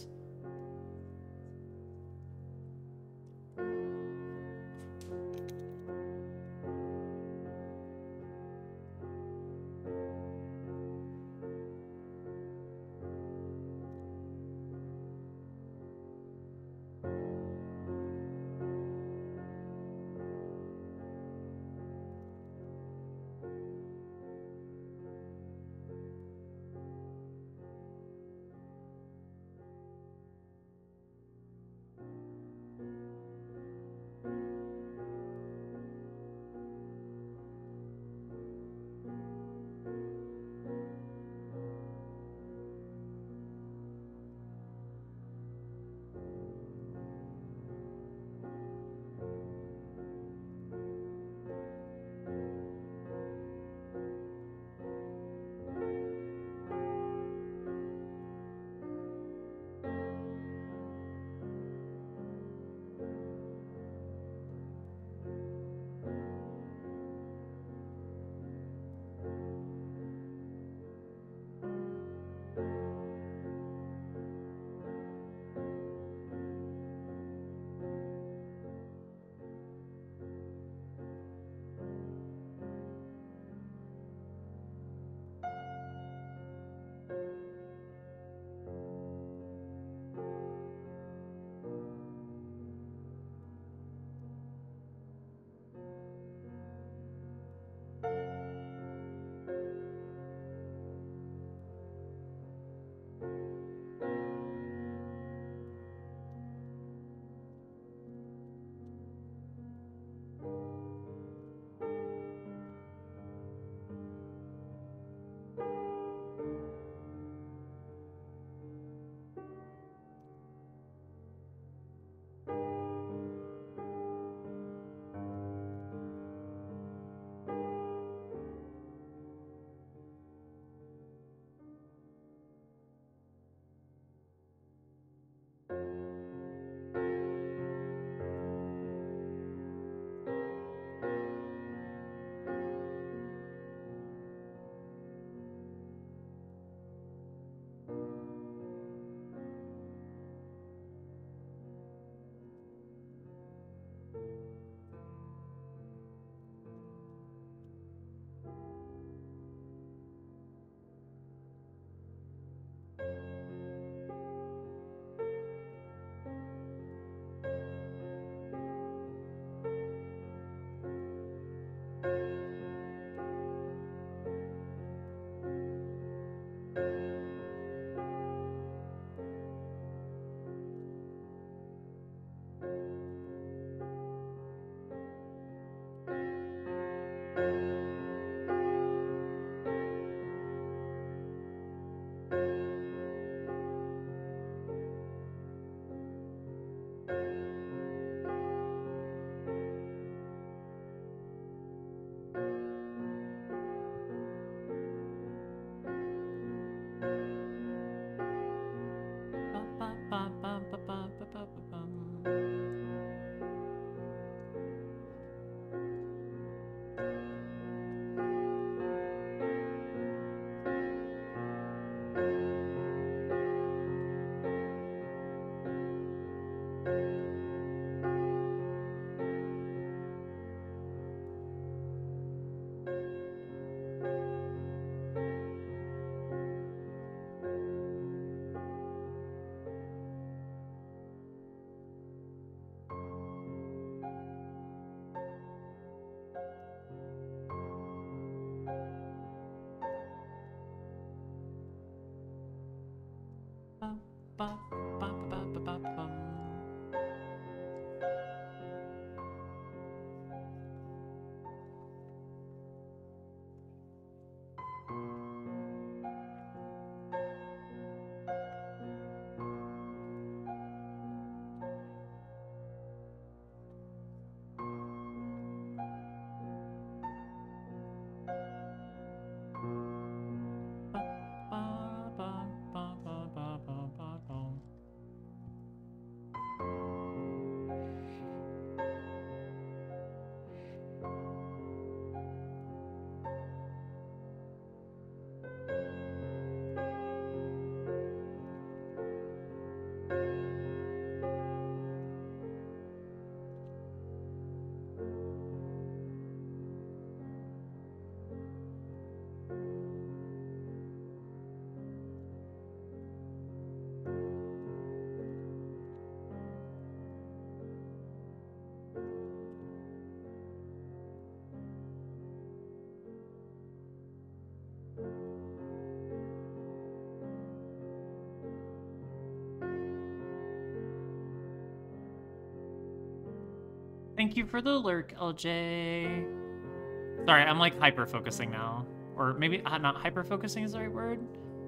Thank you for the lurk, L J. Sorry, I'm like hyper focusing now. Or maybe uh, not hyper focusing is the right word.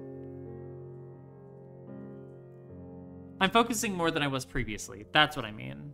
I'm focusing more than I was previously. That's what I mean.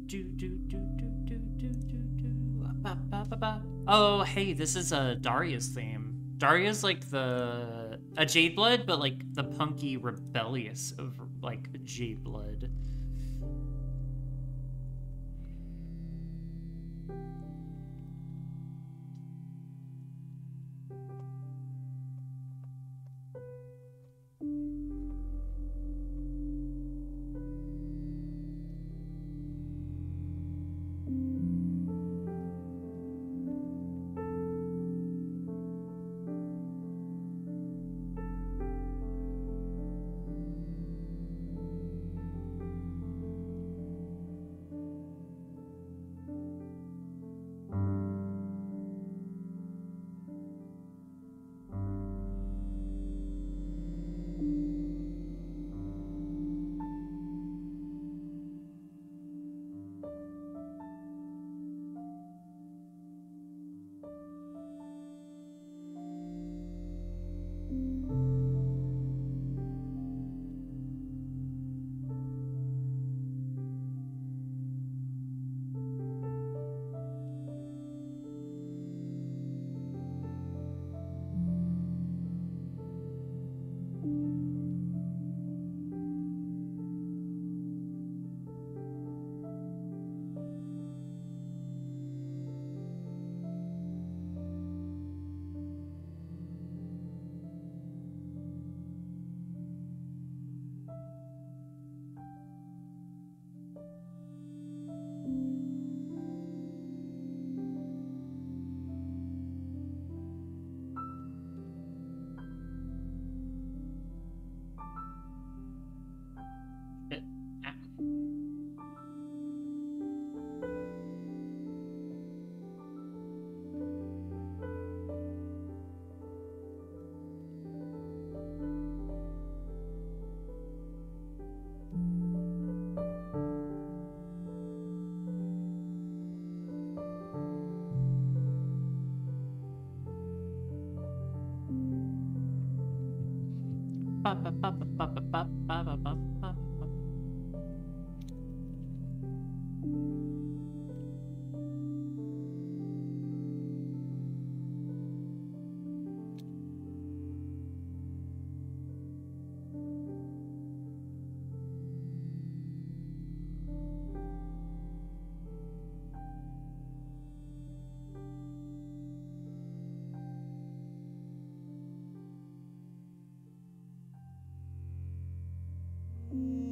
do do do do do do do do. Ba, ba, ba, ba. Oh, hey, this is a Daria's theme. Daria's like the a Jade Blood, but like the punky rebellious of like Jade Blood. Ba, ba, ba, ba, ba, ba, ba, ba, ba, ba, ba. Mm-hmm.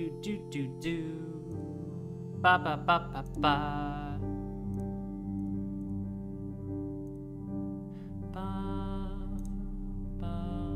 do do do do. Ba ba ba ba ba. Ba ba.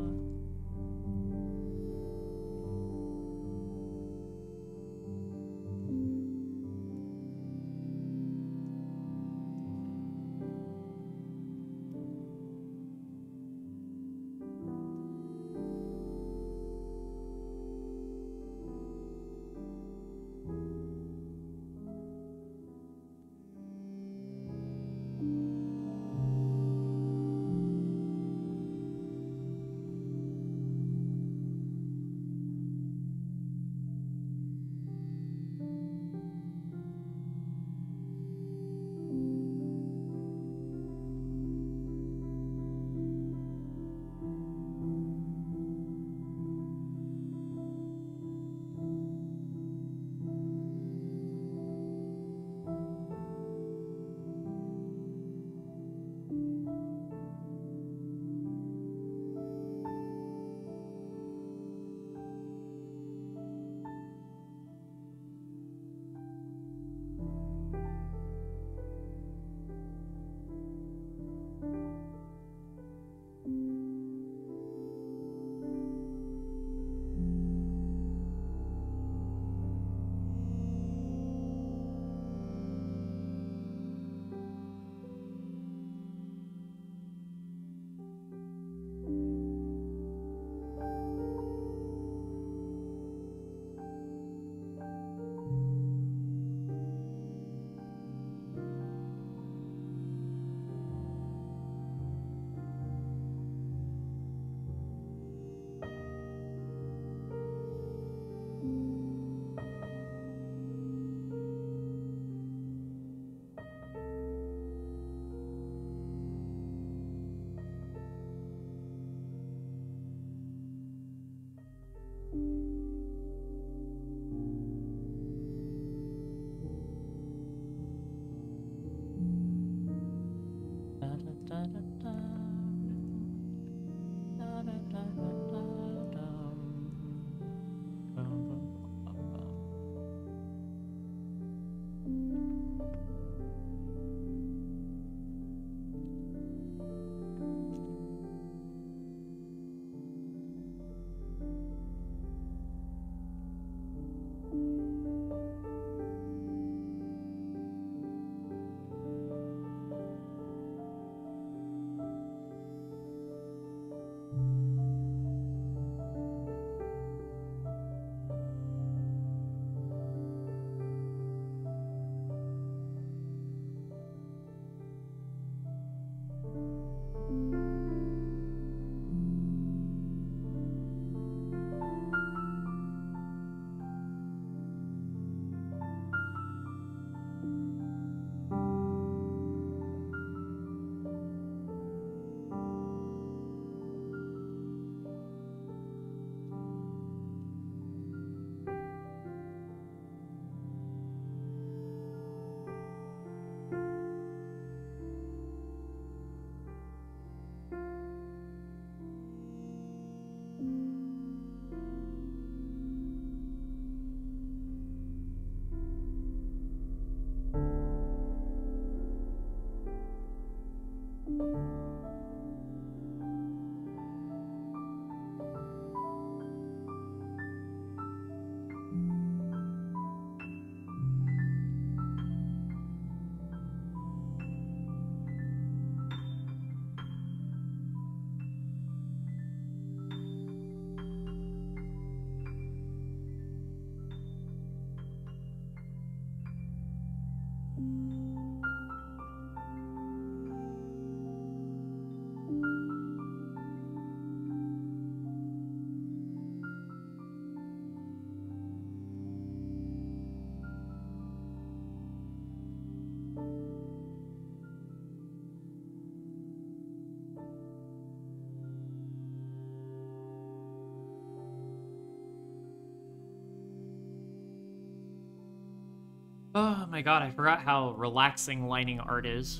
Oh my god, I forgot how relaxing lining art is.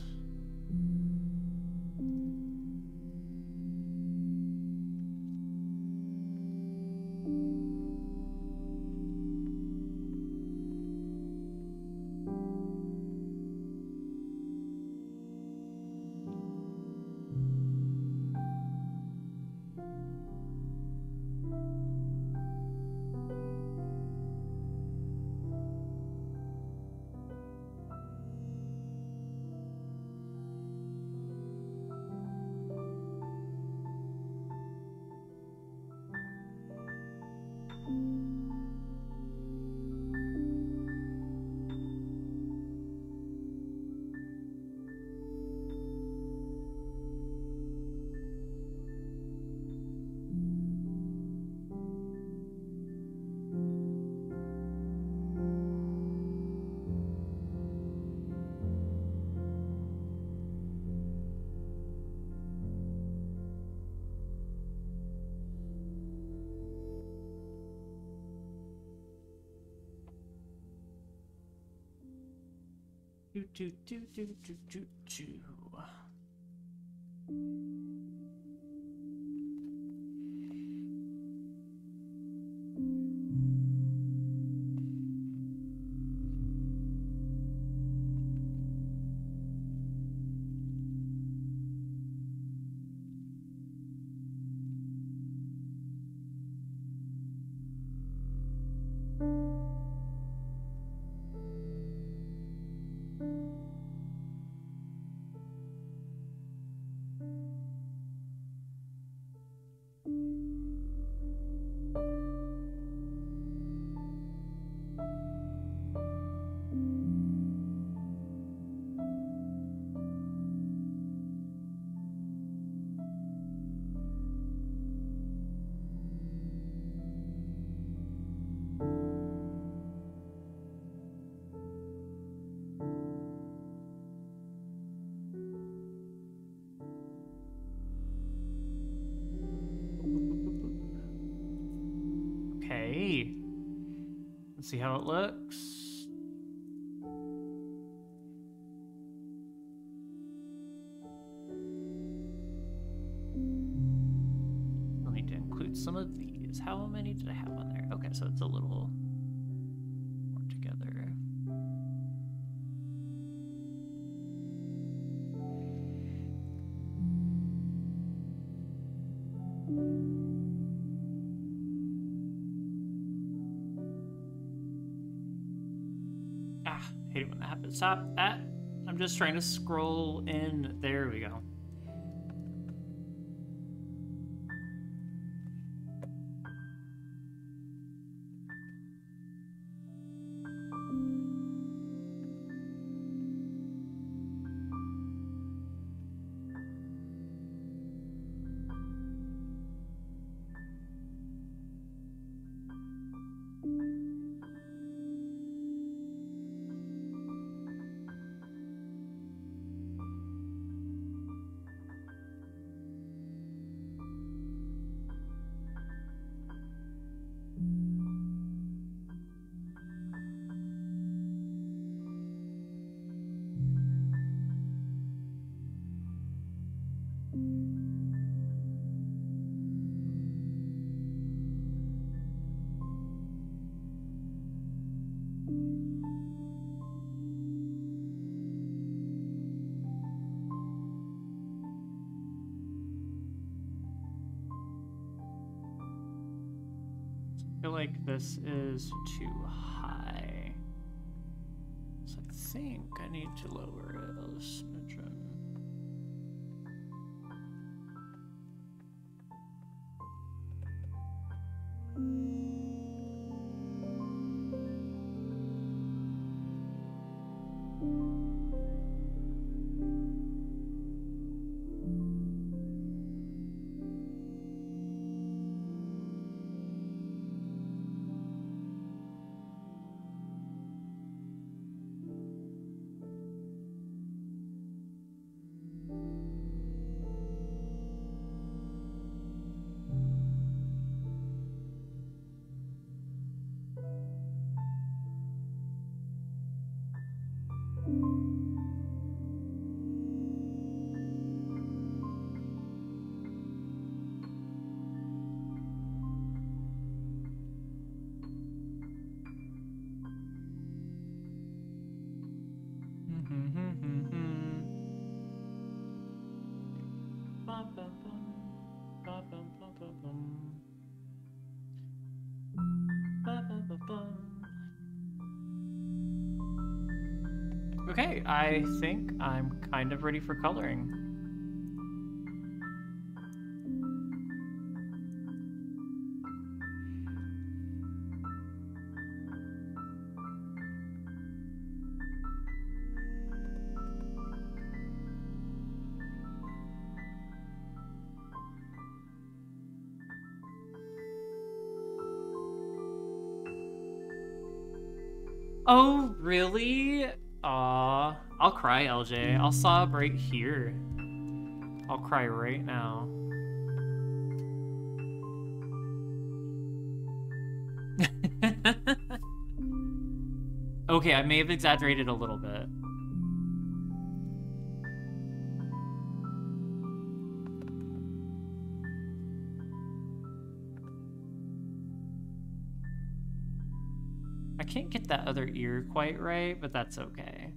Do do do do do do do. Okay. Let's see how it looks. I'll need to include some of these. How many did I have on there? Okay, so it's a little more together. Ah, I hate it when that happens. Stop that. I'm just trying to scroll in. There we go. I feel like this is too high. So I think I need to lower it a smidgen. Okay, I think I'm kind of ready for coloring. Oh, really? Aw, I'll cry, L J. I'll sob right here. I'll cry right now. Okay, I may have exaggerated a little bit. can't get that other ear quite right, but that's okay.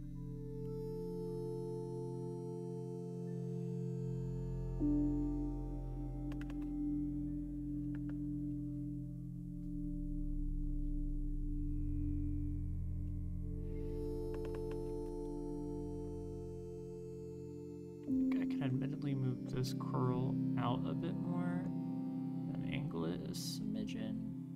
I can admittedly move this curl out a bit more and angle it a smidgen.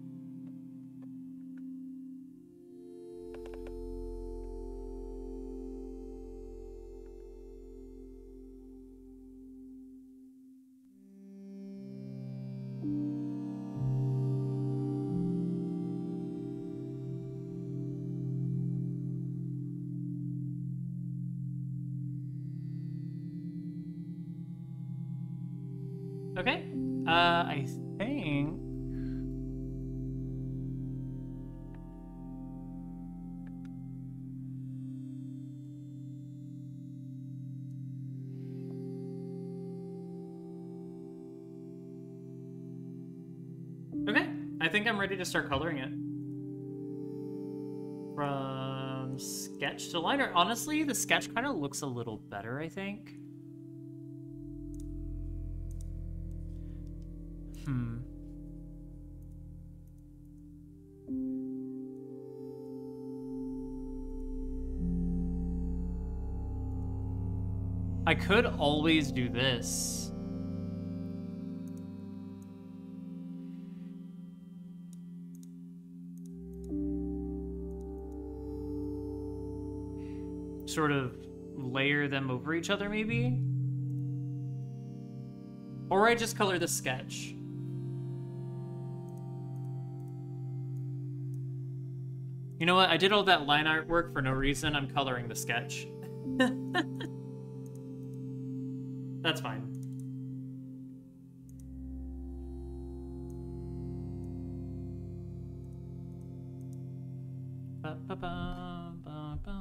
Okay, uh, I think... Okay, I think I'm ready to start coloring it. From sketch to liner. Honestly, the sketch kind of looks a little better, I think. Hmm. I could always do this. Sort of layer them over each other, maybe? Or I just color the sketch. You know what? I did all that line art work for no reason. I'm coloring the sketch. That's fine. Ba, ba, ba, ba, ba.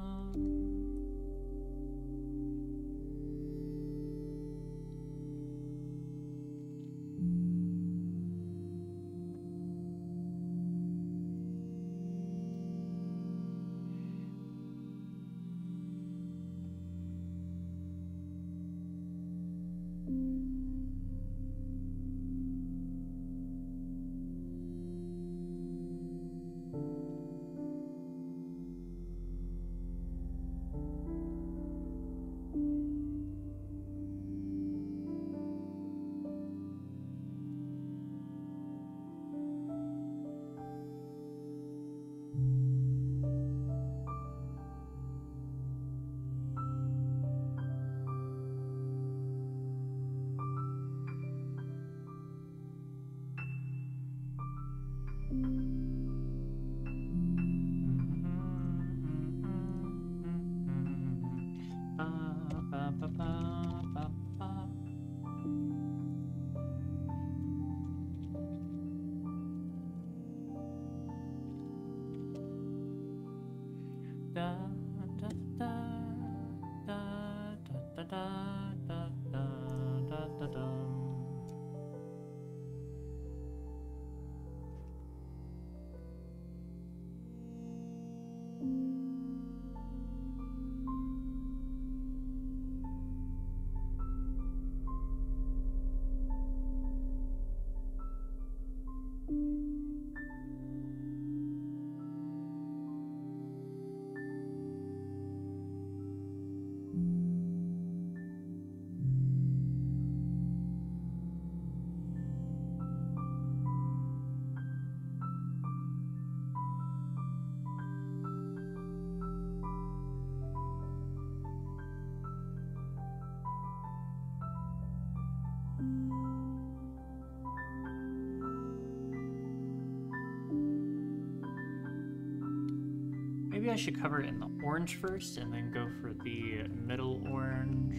Maybe I should cover it in the orange first and then go for the middle orange.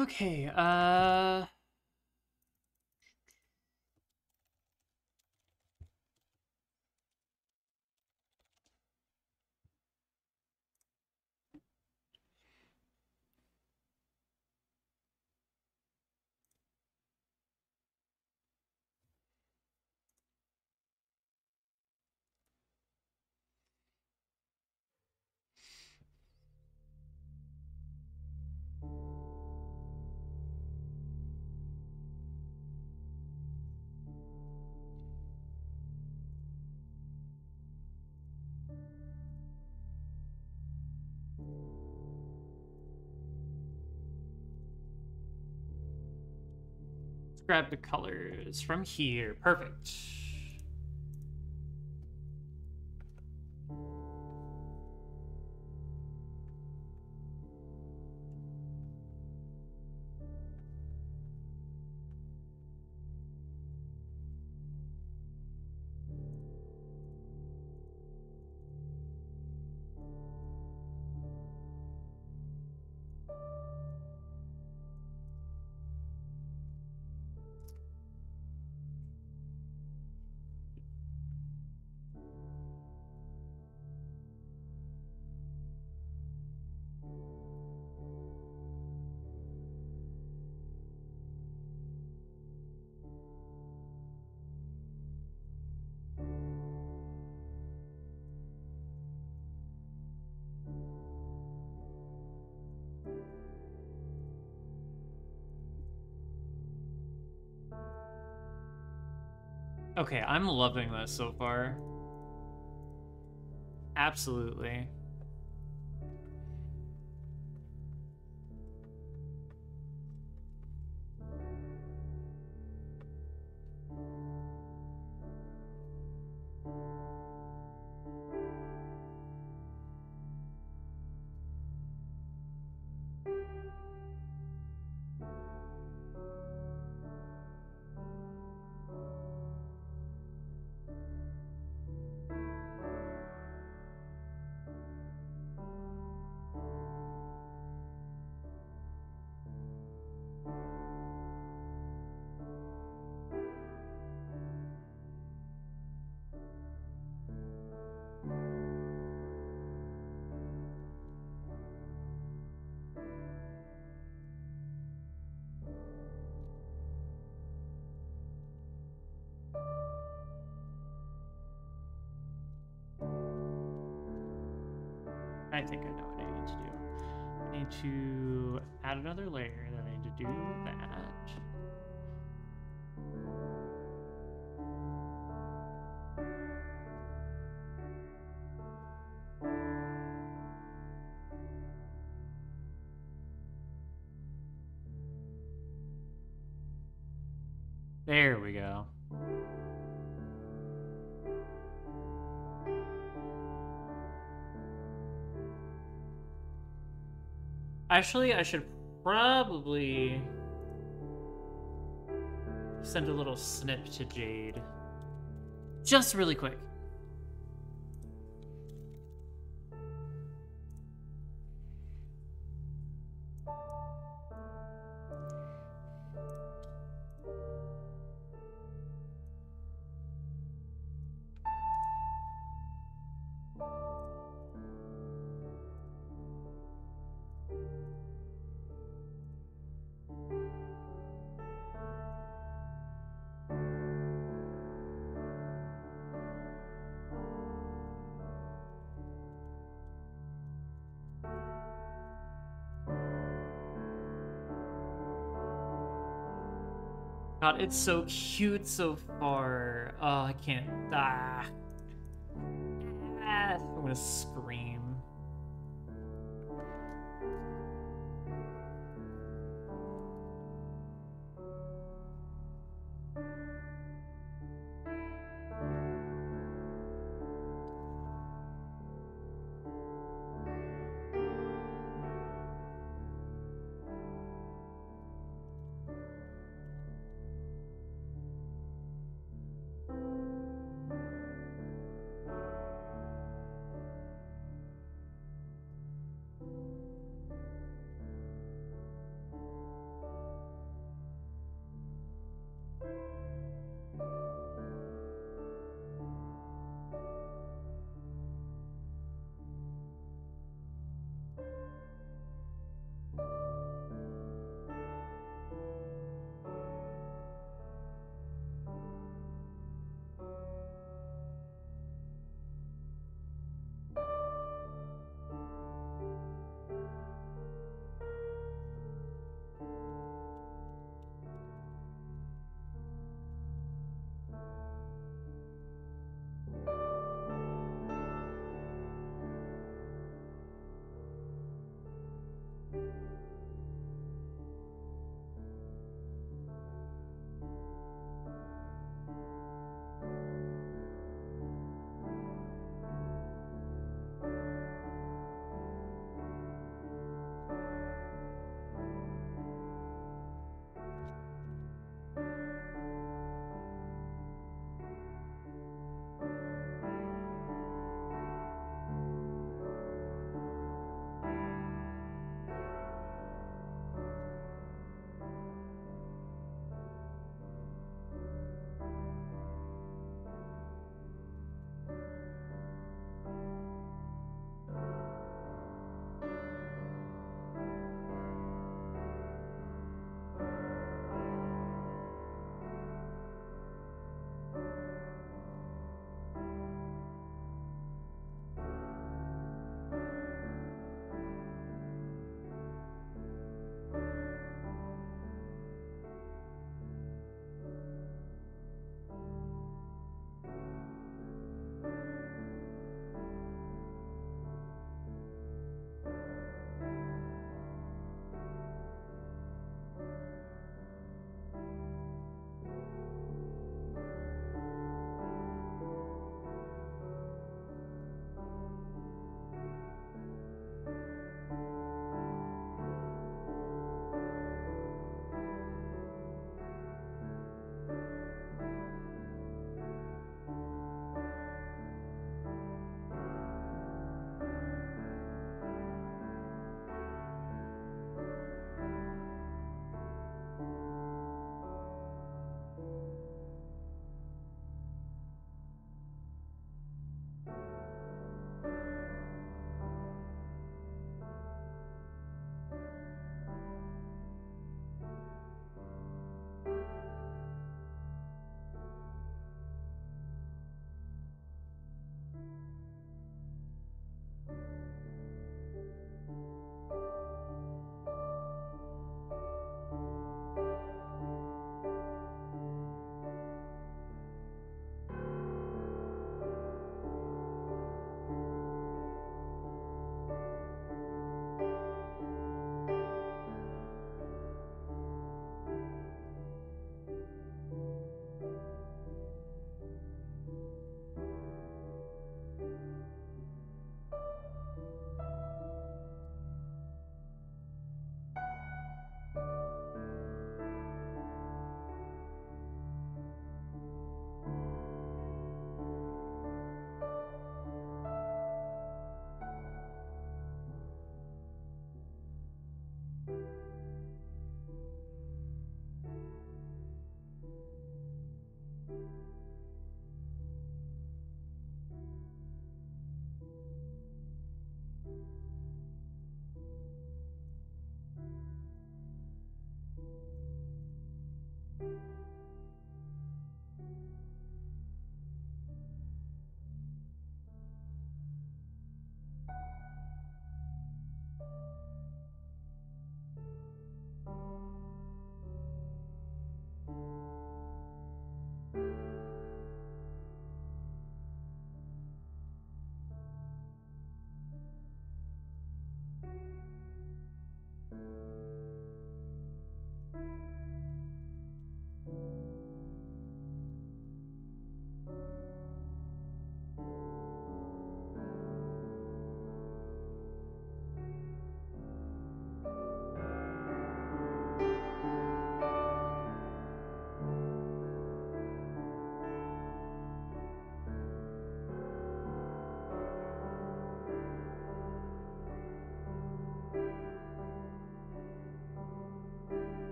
Okay, uh... let's grab the colors from here. Perfect. Okay, I'm loving this so far. Absolutely. I think I know what I need to do. I need to add another layer, then I need to do that. There we go. Actually, I should probably send a little snip to Jade. Just really quick. God, it's so cute so far. Oh, I can't. Ah. Ah, I'm gonna scream.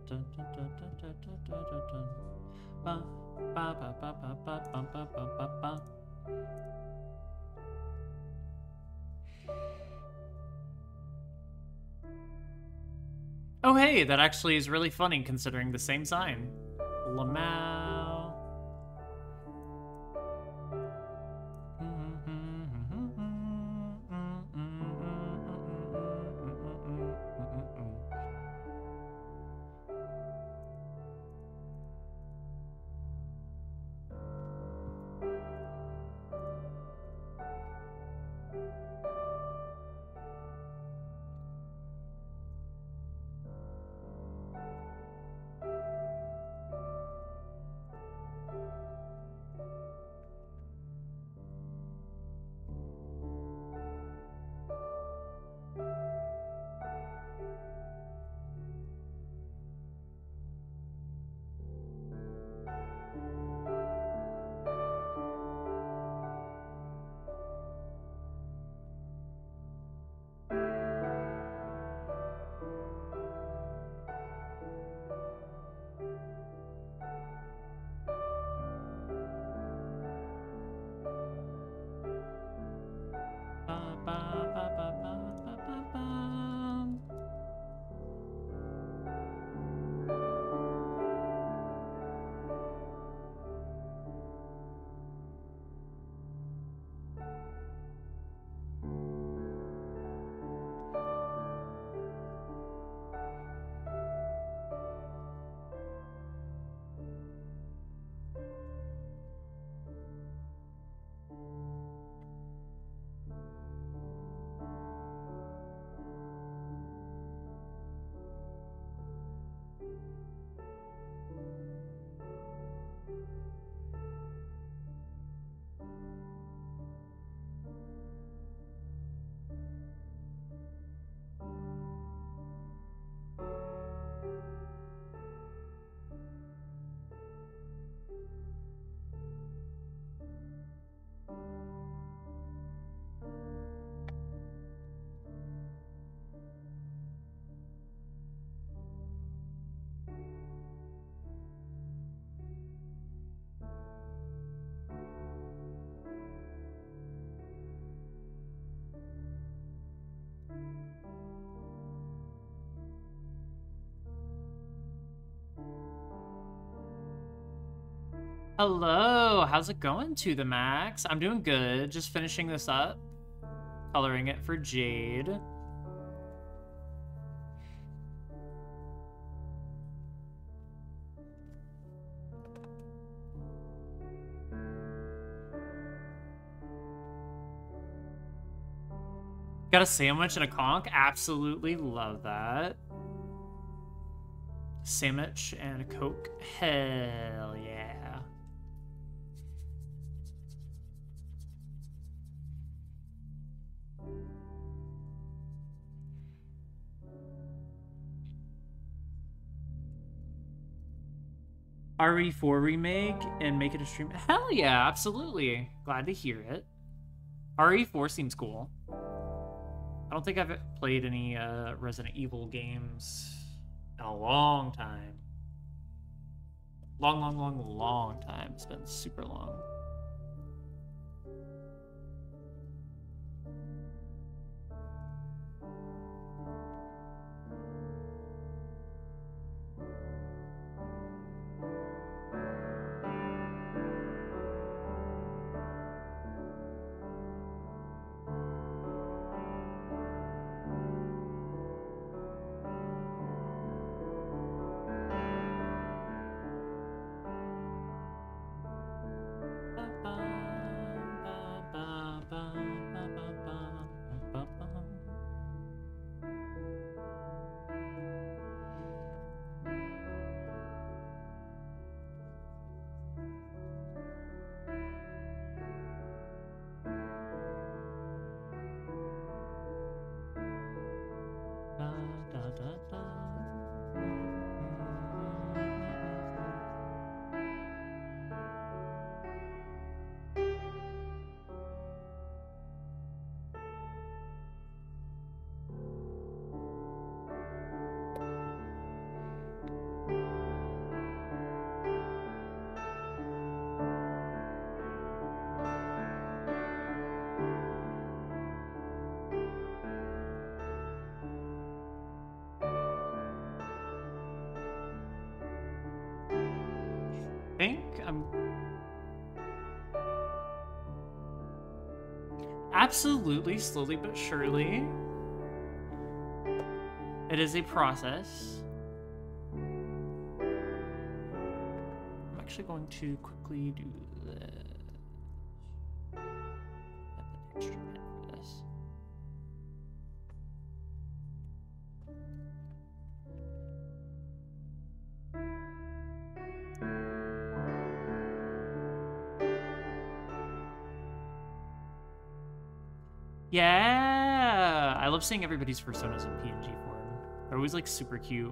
Oh, hey, that actually is really funny considering the same sign. L M A O. Hello, how's it going, to the max? I'm doing good, just finishing this up, coloring it for Jade. Got a sandwich and a conch? Absolutely love that. Sandwich and a Coke? Hell yeah. R E four remake and make it a stream? Hell yeah, absolutely. Glad to hear it. R E four seems cool. I don't think I've played any uh, Resident Evil games in a long time. Long, long, long, long time. It's been super long. Absolutely, slowly but surely. It is a process. I'm actually going to quickly do this. Get the texture pen for this. Yeah, I love seeing everybody's personas in P N G form. They're always like super cute.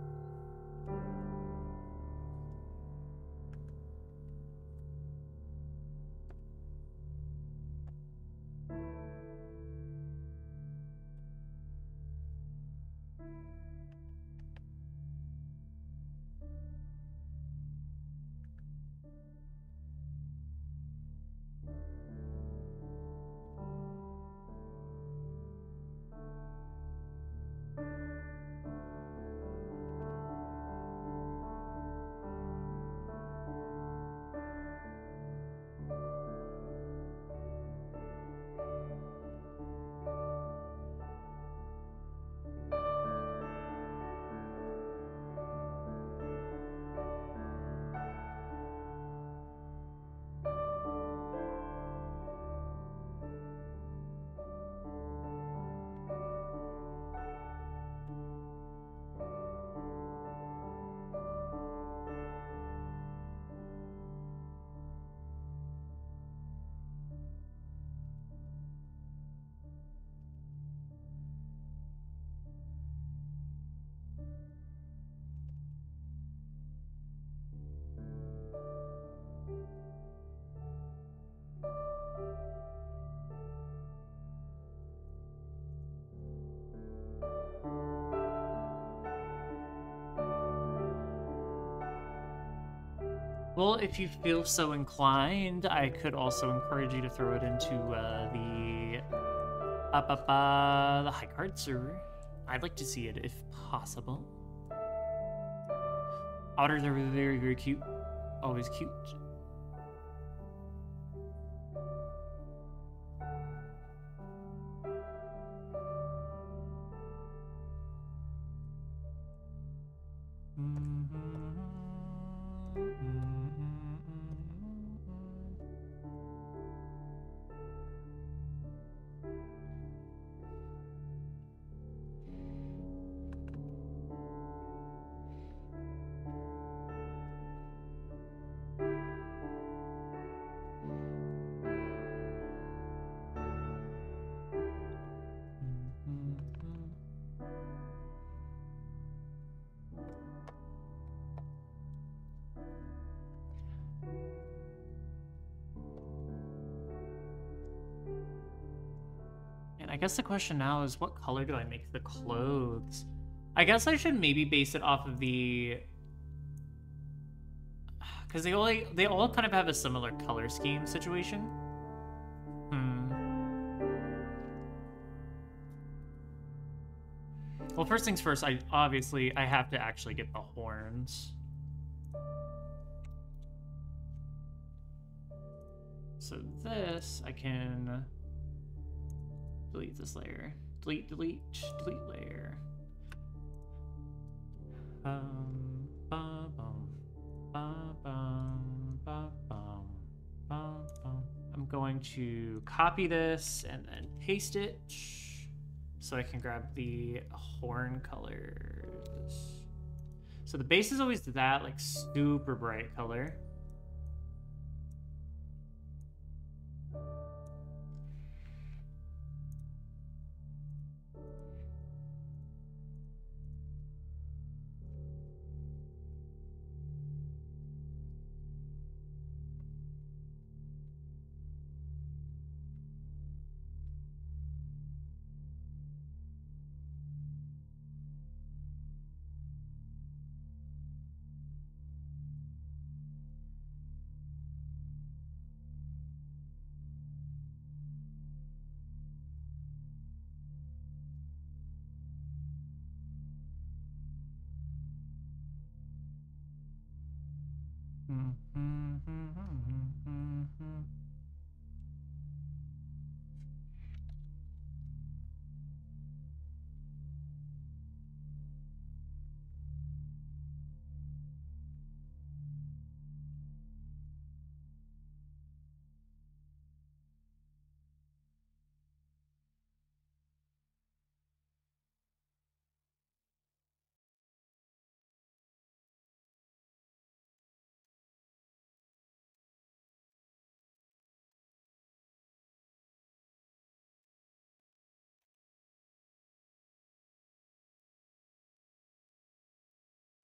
Well, if you feel so inclined, I could also encourage you to throw it into uh, the uh, uh, uh, the high card server. I'd like to see it if possible. Otters are very, very cute. Always cute. And I guess the question now is, what color do I make the clothes? I guess I should maybe base it off of the... Because they all, they all kind of have a similar color scheme situation. Hmm. Well, first things first, I obviously, I have to actually get the horns. So this, I can delete this layer. Delete, delete, delete layer. Um, ba, bum, ba, bum, ba, bum, ba, bum. I'm going to copy this and then paste it so I can grab the horn colors. So the base is always that like super bright color.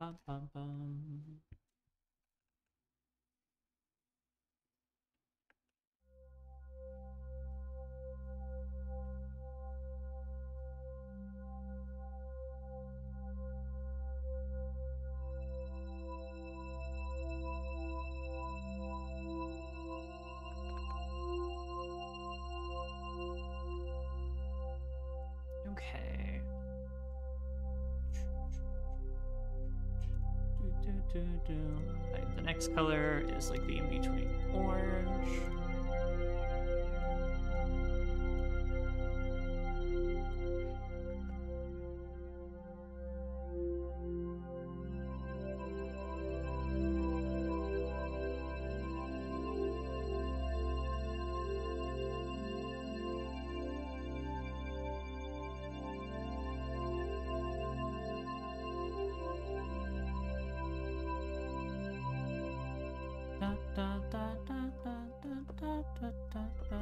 Bum, bum, bum. Okay. Do, do, do, do. Right, the next color is like the in-between orange. Da, da, da, da, da, da, da, da, da.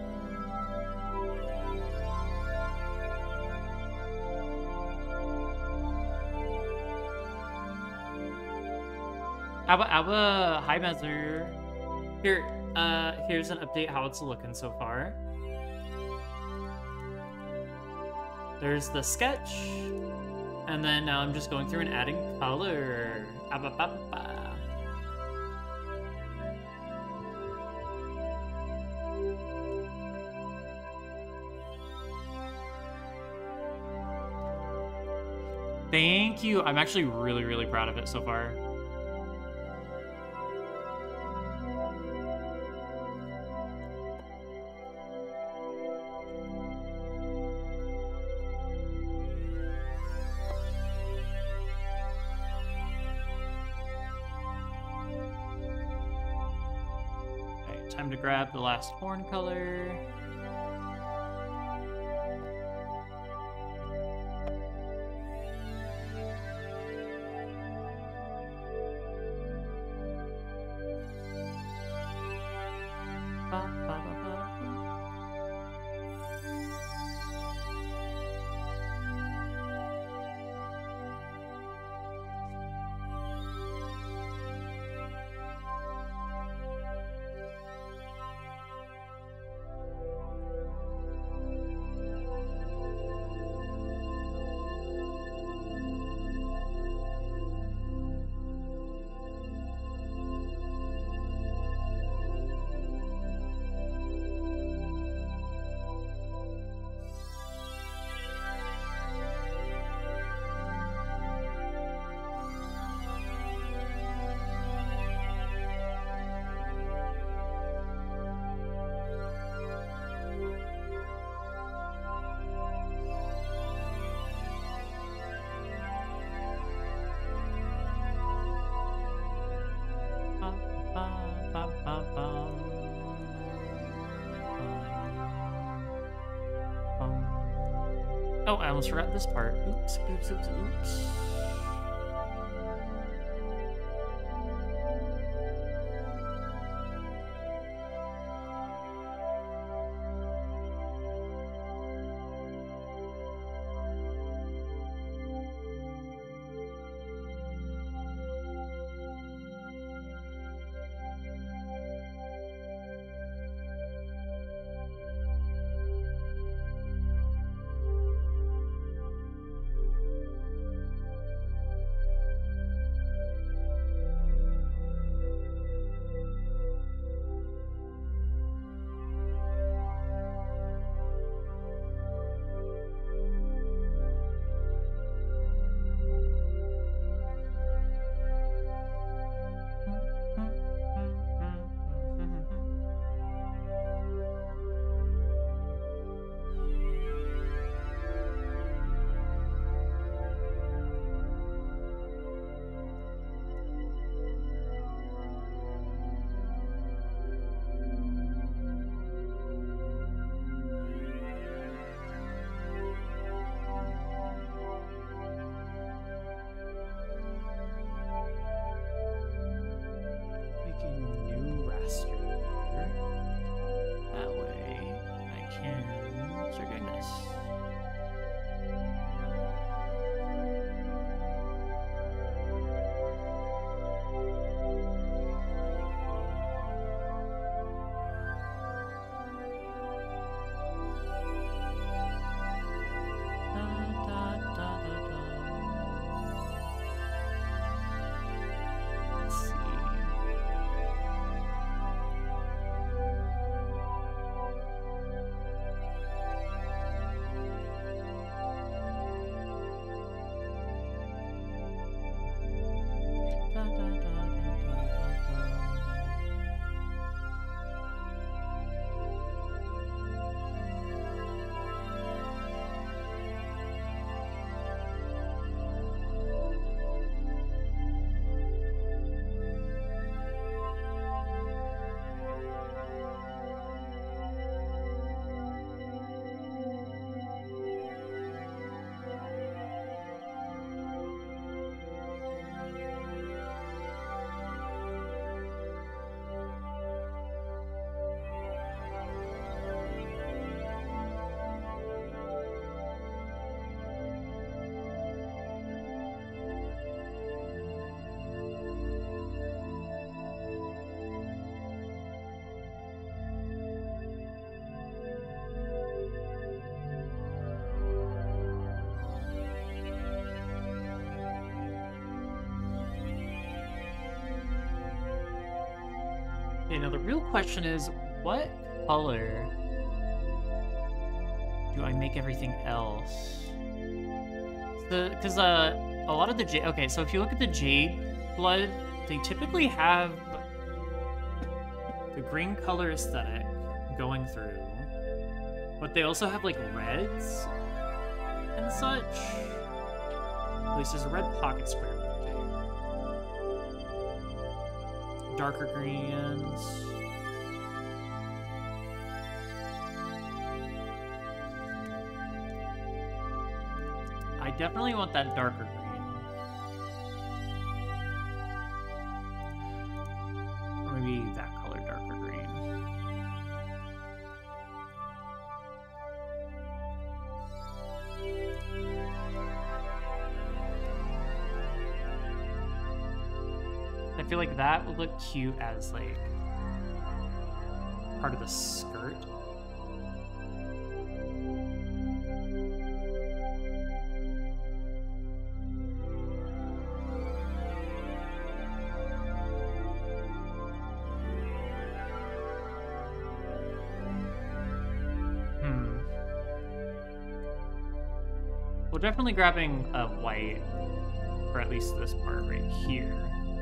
Abba, Abba, hi Messer. Here, uh, here's an update how it's looking so far. There's the sketch, and then now I'm just going through and adding color. Abba, ba, ba. Thank you. I'm actually really, really proud of it so far. Okay, time to grab the last horn color. Ba, ba, ba, ba, ba. Ba, ba, ba, ba, bum. Bum, bum. Oh, I almost forgot this part. Oops, oops, oops, oops. Okay, now the real question is, what color do I make everything else? Because uh, a lot of the jade... Okay, so if you look at the jade blood, they typically have the green color aesthetic going through, but they also have, like, reds and such. At least there's a red pocket square with the jade. Darker greens. I definitely want that darker green. Or maybe that color, darker green. I feel like that would look cute as, like, part of the skirt. We're definitely grabbing a white, or at least this part right here.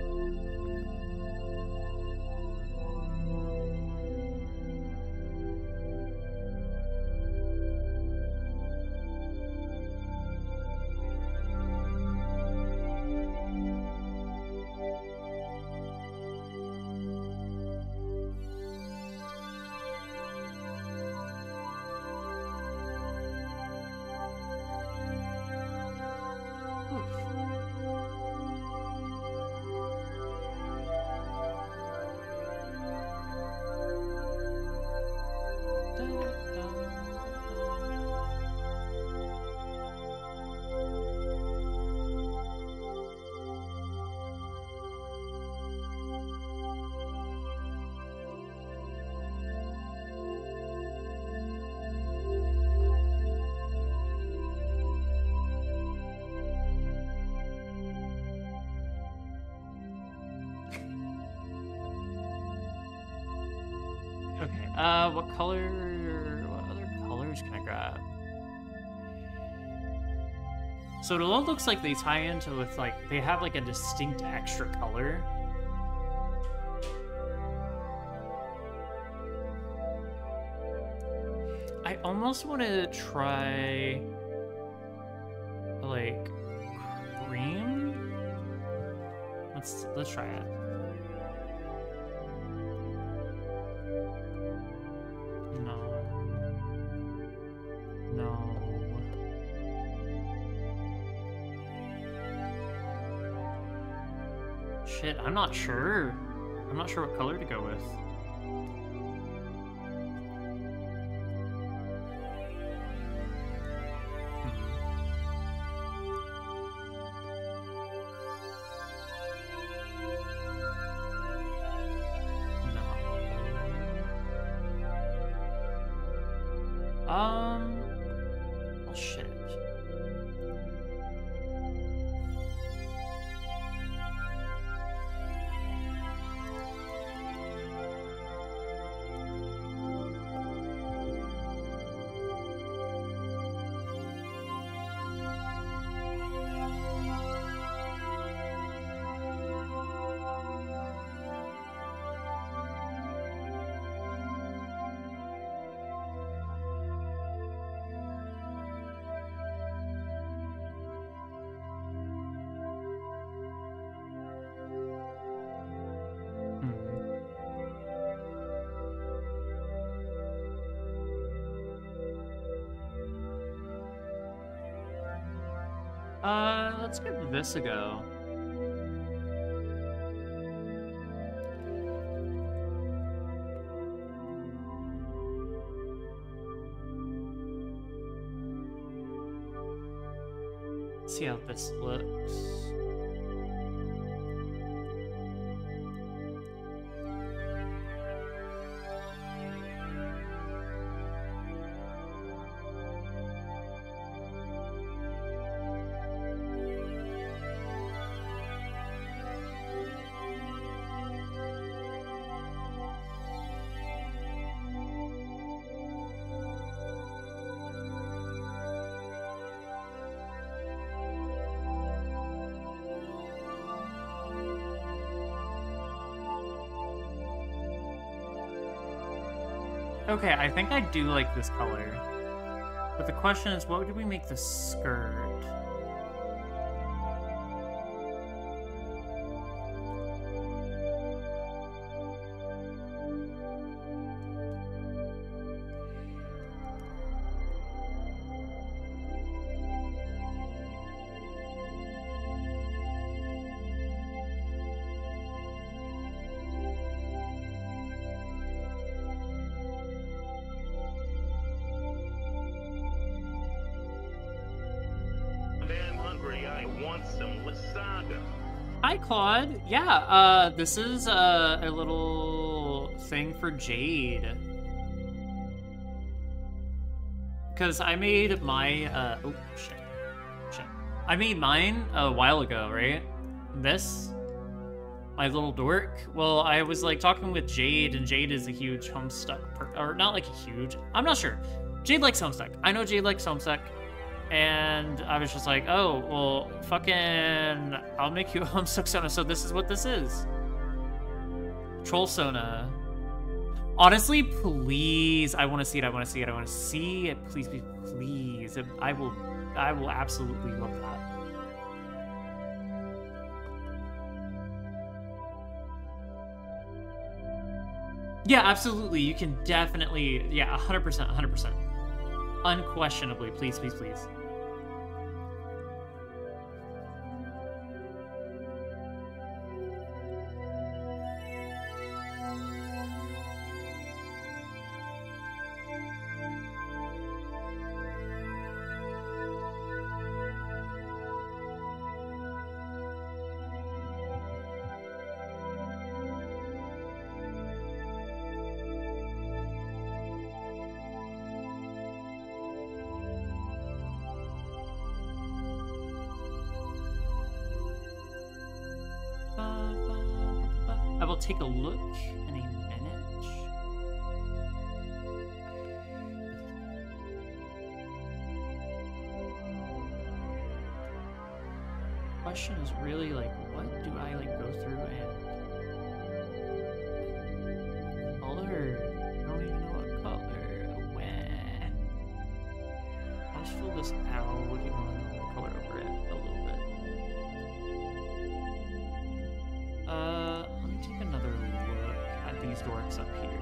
Okay, uh, what color, what other colors can I grab? So it all looks like they tie into with, like, they have, like, a distinct extra color. I almost want to try, like, cream? Let's, let's try it. Shit, I'm not sure. I'm not sure what color to go with. No. Um. Oh shit. Uh, let's give this a go. See how this looks. Okay, I think I do like this color. But the question is, what do we make the skirt? Hi, Claude. Yeah, uh, this is uh, a little thing for Jade. Because I made my, uh, oh, shit. Shit. I made mine a while ago, right? This? My little dork? Well, I was, like, talking with Jade, and Jade is a huge Homestuck, per or not, like, a huge, I'm not sure. Jade likes Homestuck. I know Jade likes Homestuck. And I was just like, oh, well, fucking, I'll make you a Homestuck Sona, so this is what this is. Trollsona. Honestly, please, I want to see it, I want to see it, I want to see it, please, please, please. I will, I will absolutely love that. Yeah, absolutely, you can definitely, yeah, one hundred percent, one hundred percent. Unquestionably, please, please, please. I will take a look in a minute. Question is really like, what do I like go through and color? I don't even know what color. When? I'll just fill this out. What do you want to color over it a little bit? Uh, let me take another look at these dorks up here.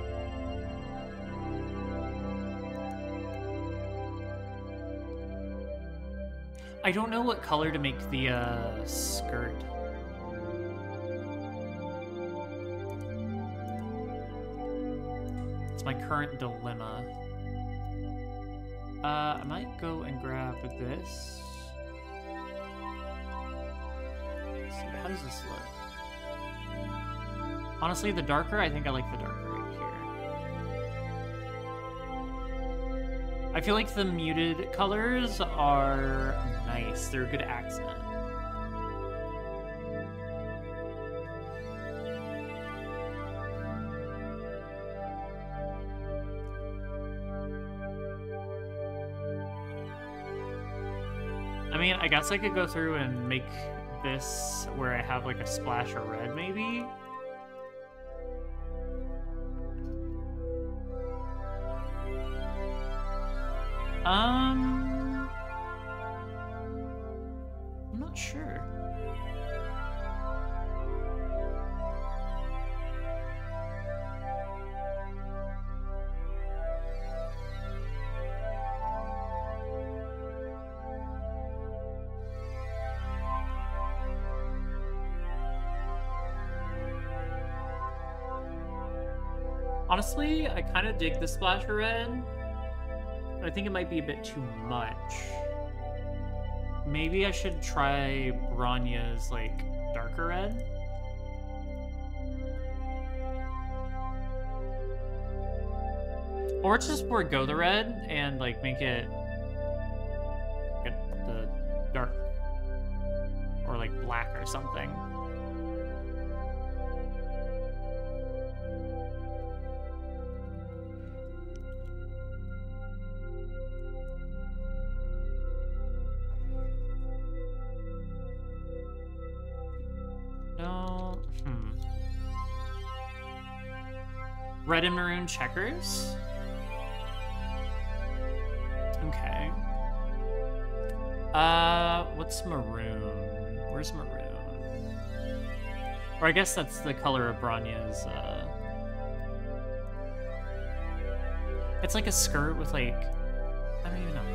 I don't know what color to make the uh, skirt. It's my current dilemma. Uh, I might go and grab this. Let's see, how does this look? Honestly, the darker, I think I like the darker right here. I feel like the muted colors are nice. They're a good accent. I mean, I guess I could go through and make this where I have like a splash of red, maybe? Um, I'm not sure. Honestly, I kind of dig the splash of red. I think it might be a bit too much. Maybe I should try Bronya's, like, darker red? Or just forego the red and, like, make it get the dark. Or, like, black or something. No, hmm. Red and maroon checkers. Okay. Uh, what's maroon? Where's maroon? Or I guess that's the color of Branya's, uh... It's like a skirt with like... I don't even know.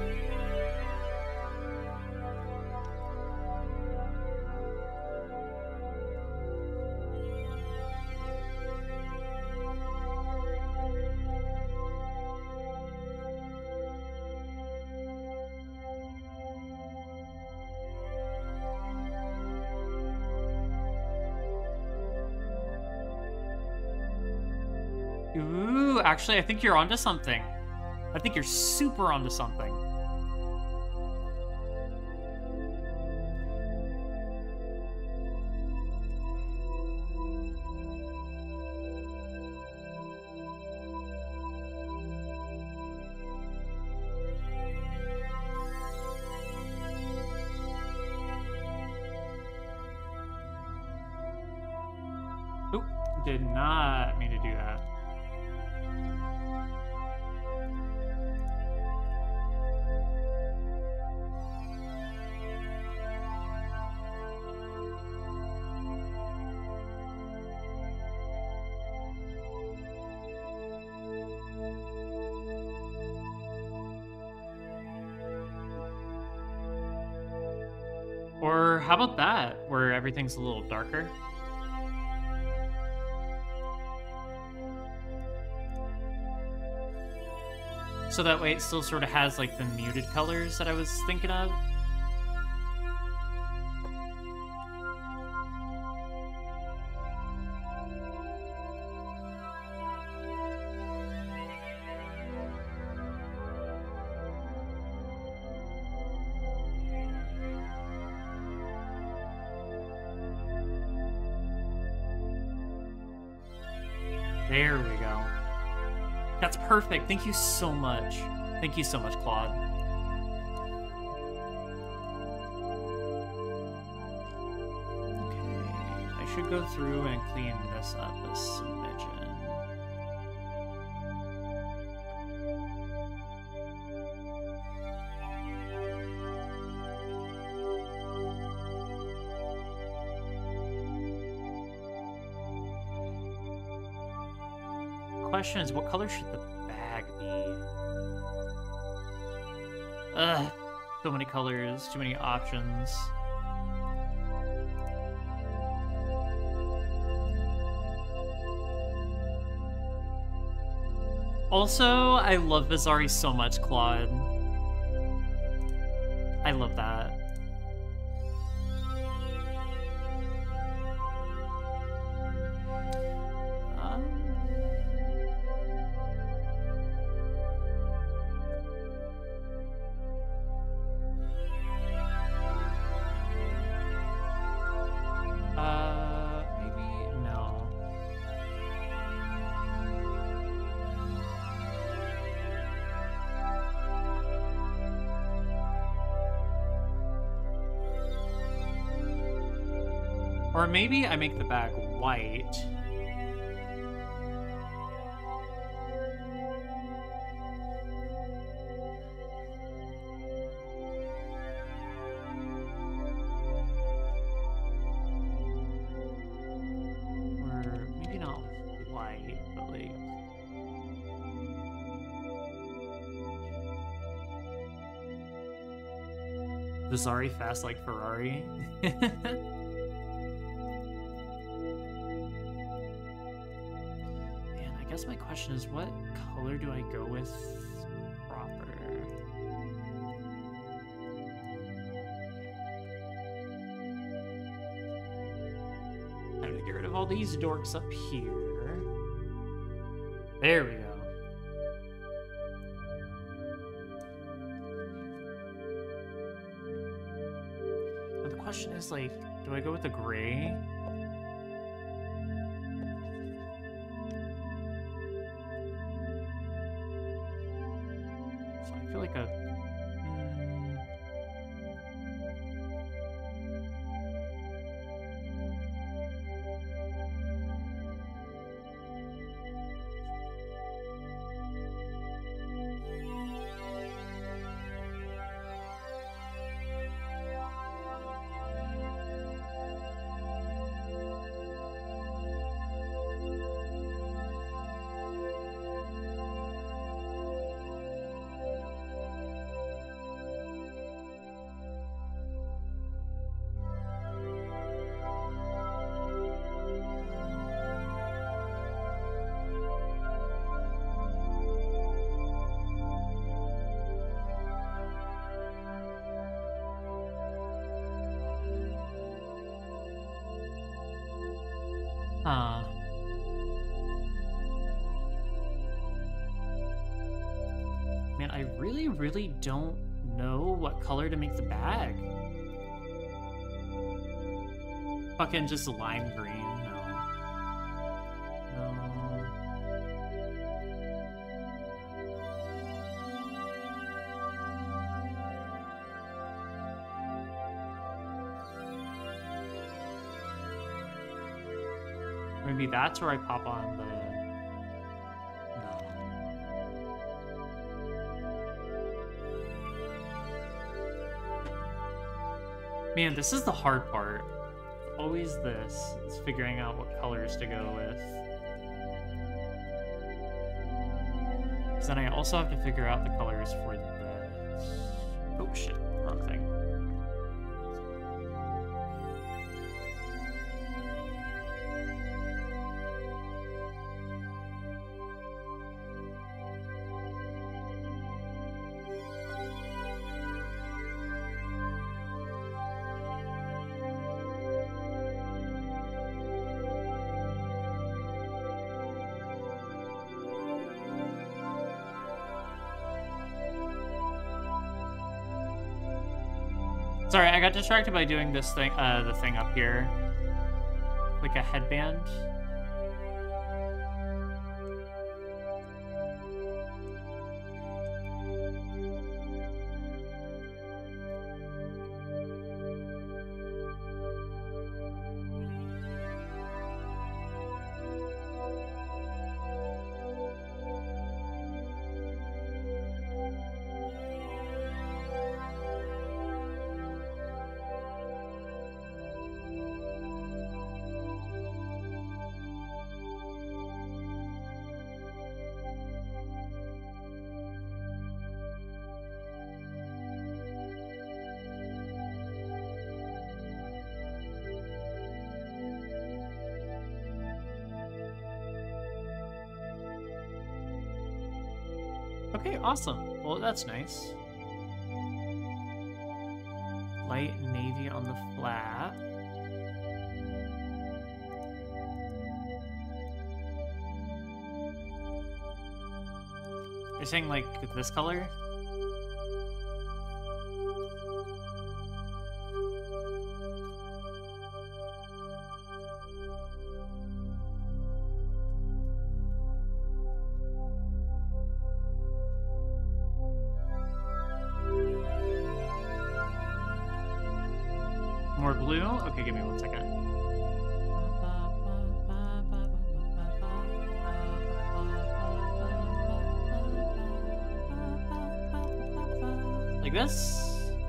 Ooh, actually, I think you're onto something. I think you're super onto something. Oop, did not mean to do that. Or how about that, where everything's a little darker? So that way it still sort of has like the muted colors that I was thinking of. There we go. That's perfect. Thank you so much. Thank you so much, Claude. Okay, I should go through and clean this up a smidgen. Question is, what color should the bag be? Ugh, so many colors, too many options. Also, I love Vizari so much, Claude. I love that. Or maybe I make the bag white. Or maybe not white, but like... Vizari fast like Ferrari. I guess my question is, what color do I go with proper? Time to get rid of all these dorks up here. There we go. But the question is, like, do I go with the gray? I feel like a... Mm, Huh. Man, I really, really don't know what color to make the bag. Fucking just lime green. No. No. Maybe that's where I pop on the... No. Man, this is the hard part. Always this, is figuring out what colors to go with. Because then I also have to figure out the colors for this. Oh shit, wrong thing. Sorry, I got distracted by doing this thing, uh, the thing up here. Like a headband. Okay, awesome. Well, that's nice. Light navy on the flat. You're saying, like, this color? More blue? Okay, give me one second. Like this?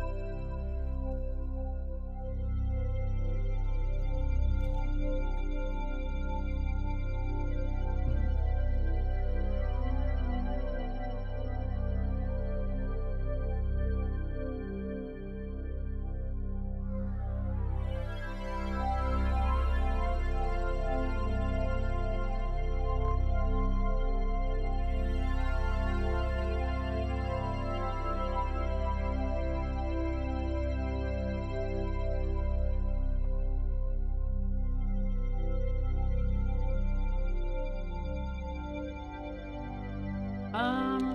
Um,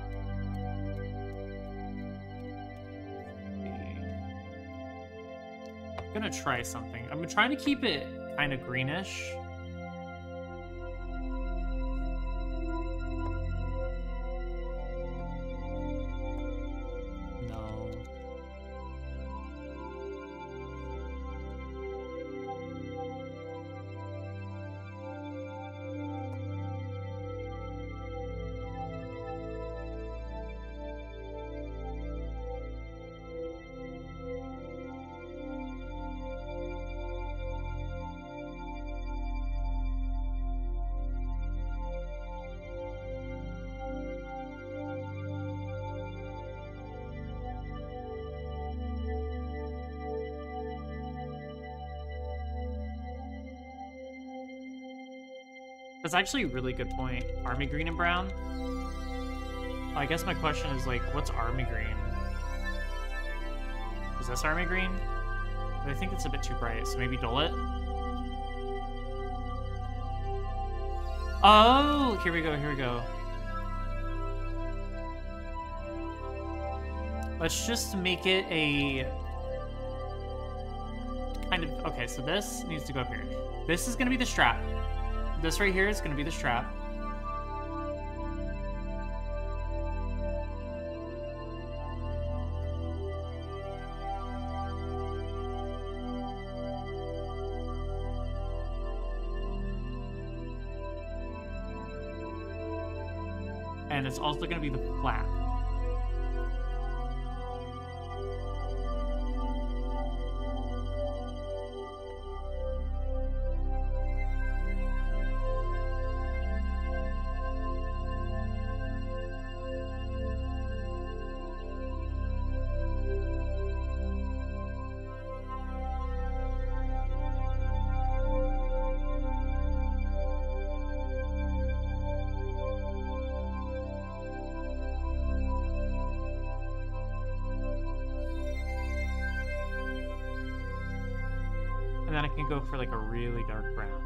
I'm gonna try something. I'm trying to keep it kind of greenish. No. That's actually a really good point. Army green and brown? I guess my question is, like, what's army green? Is this army green? But I think it's a bit too bright, so maybe dull it? Oh, here we go, here we go. Let's just make it a kind of, okay, so this needs to go up here. This is gonna be the strap. This right here is gonna be the strap. And it's also gonna be the flap. And then I can go for like a really dark brown.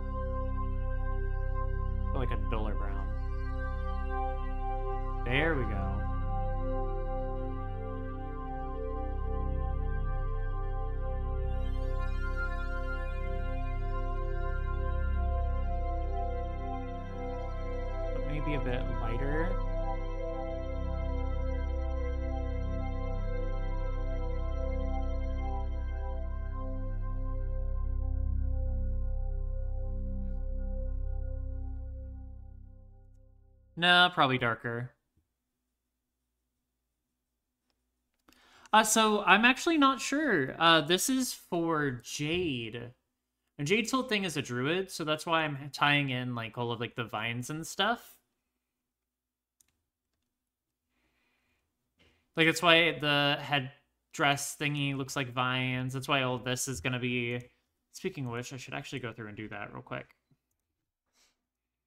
Or like a duller brown. There we go. But maybe a bit lighter. Nah, probably darker. Uh, so I'm actually not sure. Uh, this is for Jade. And Jade's whole thing is a druid, so that's why I'm tying in like all of like the vines and stuff. Like that's why the headdress thingy looks like vines. That's why all this is gonna be. Speaking of which, I should actually go through and do that real quick.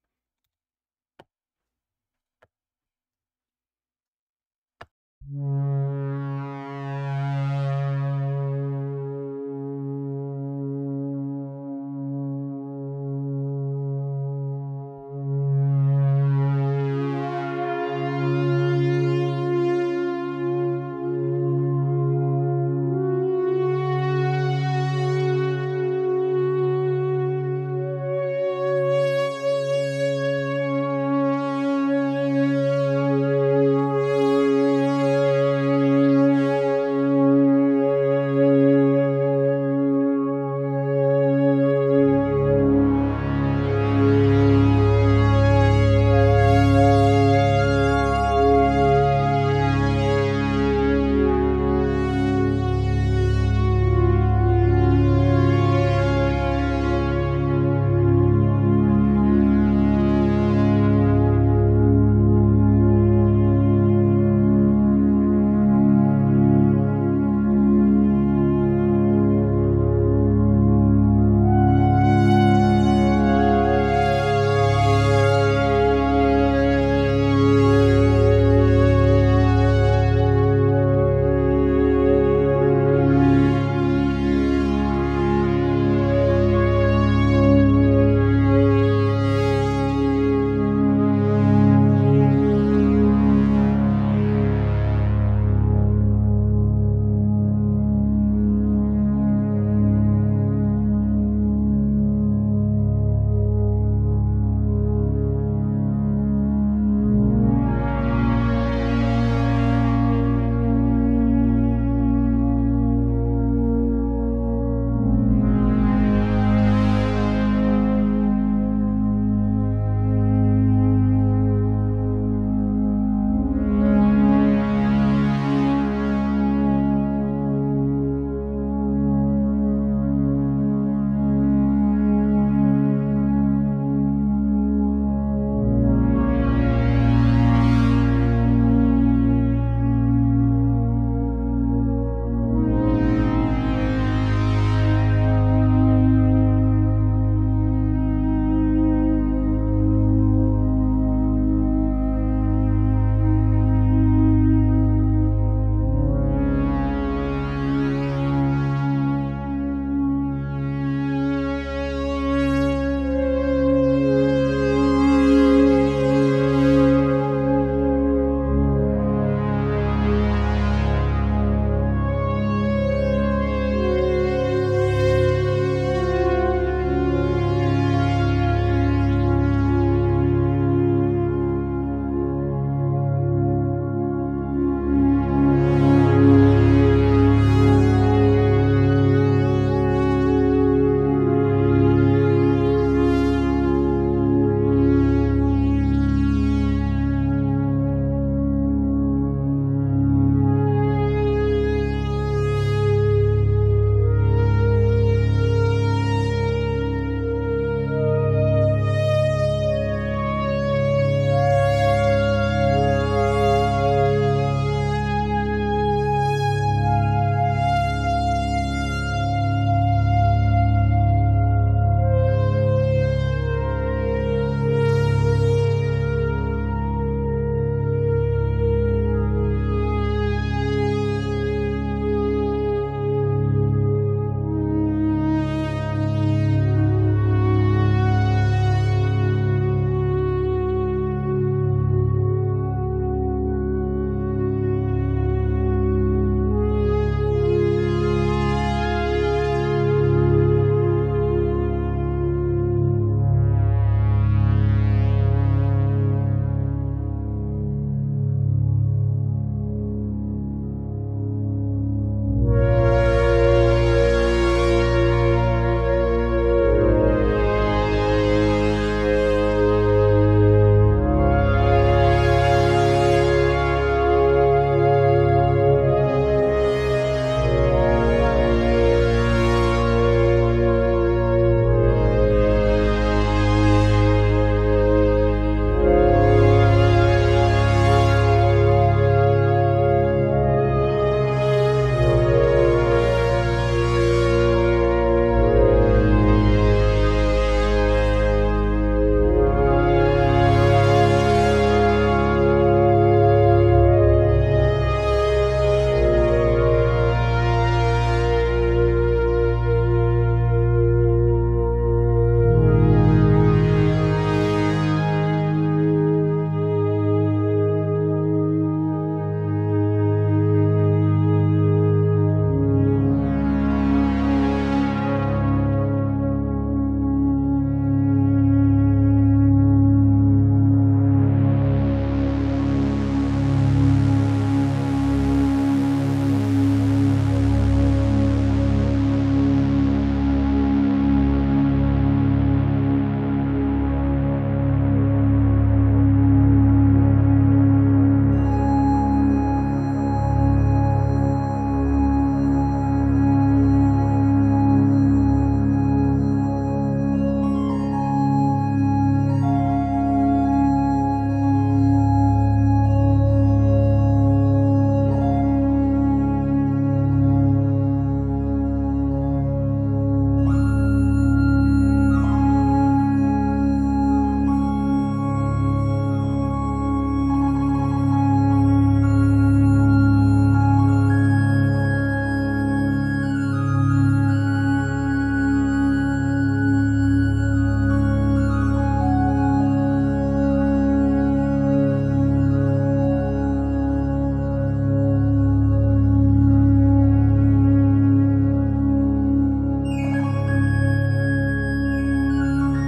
Mm.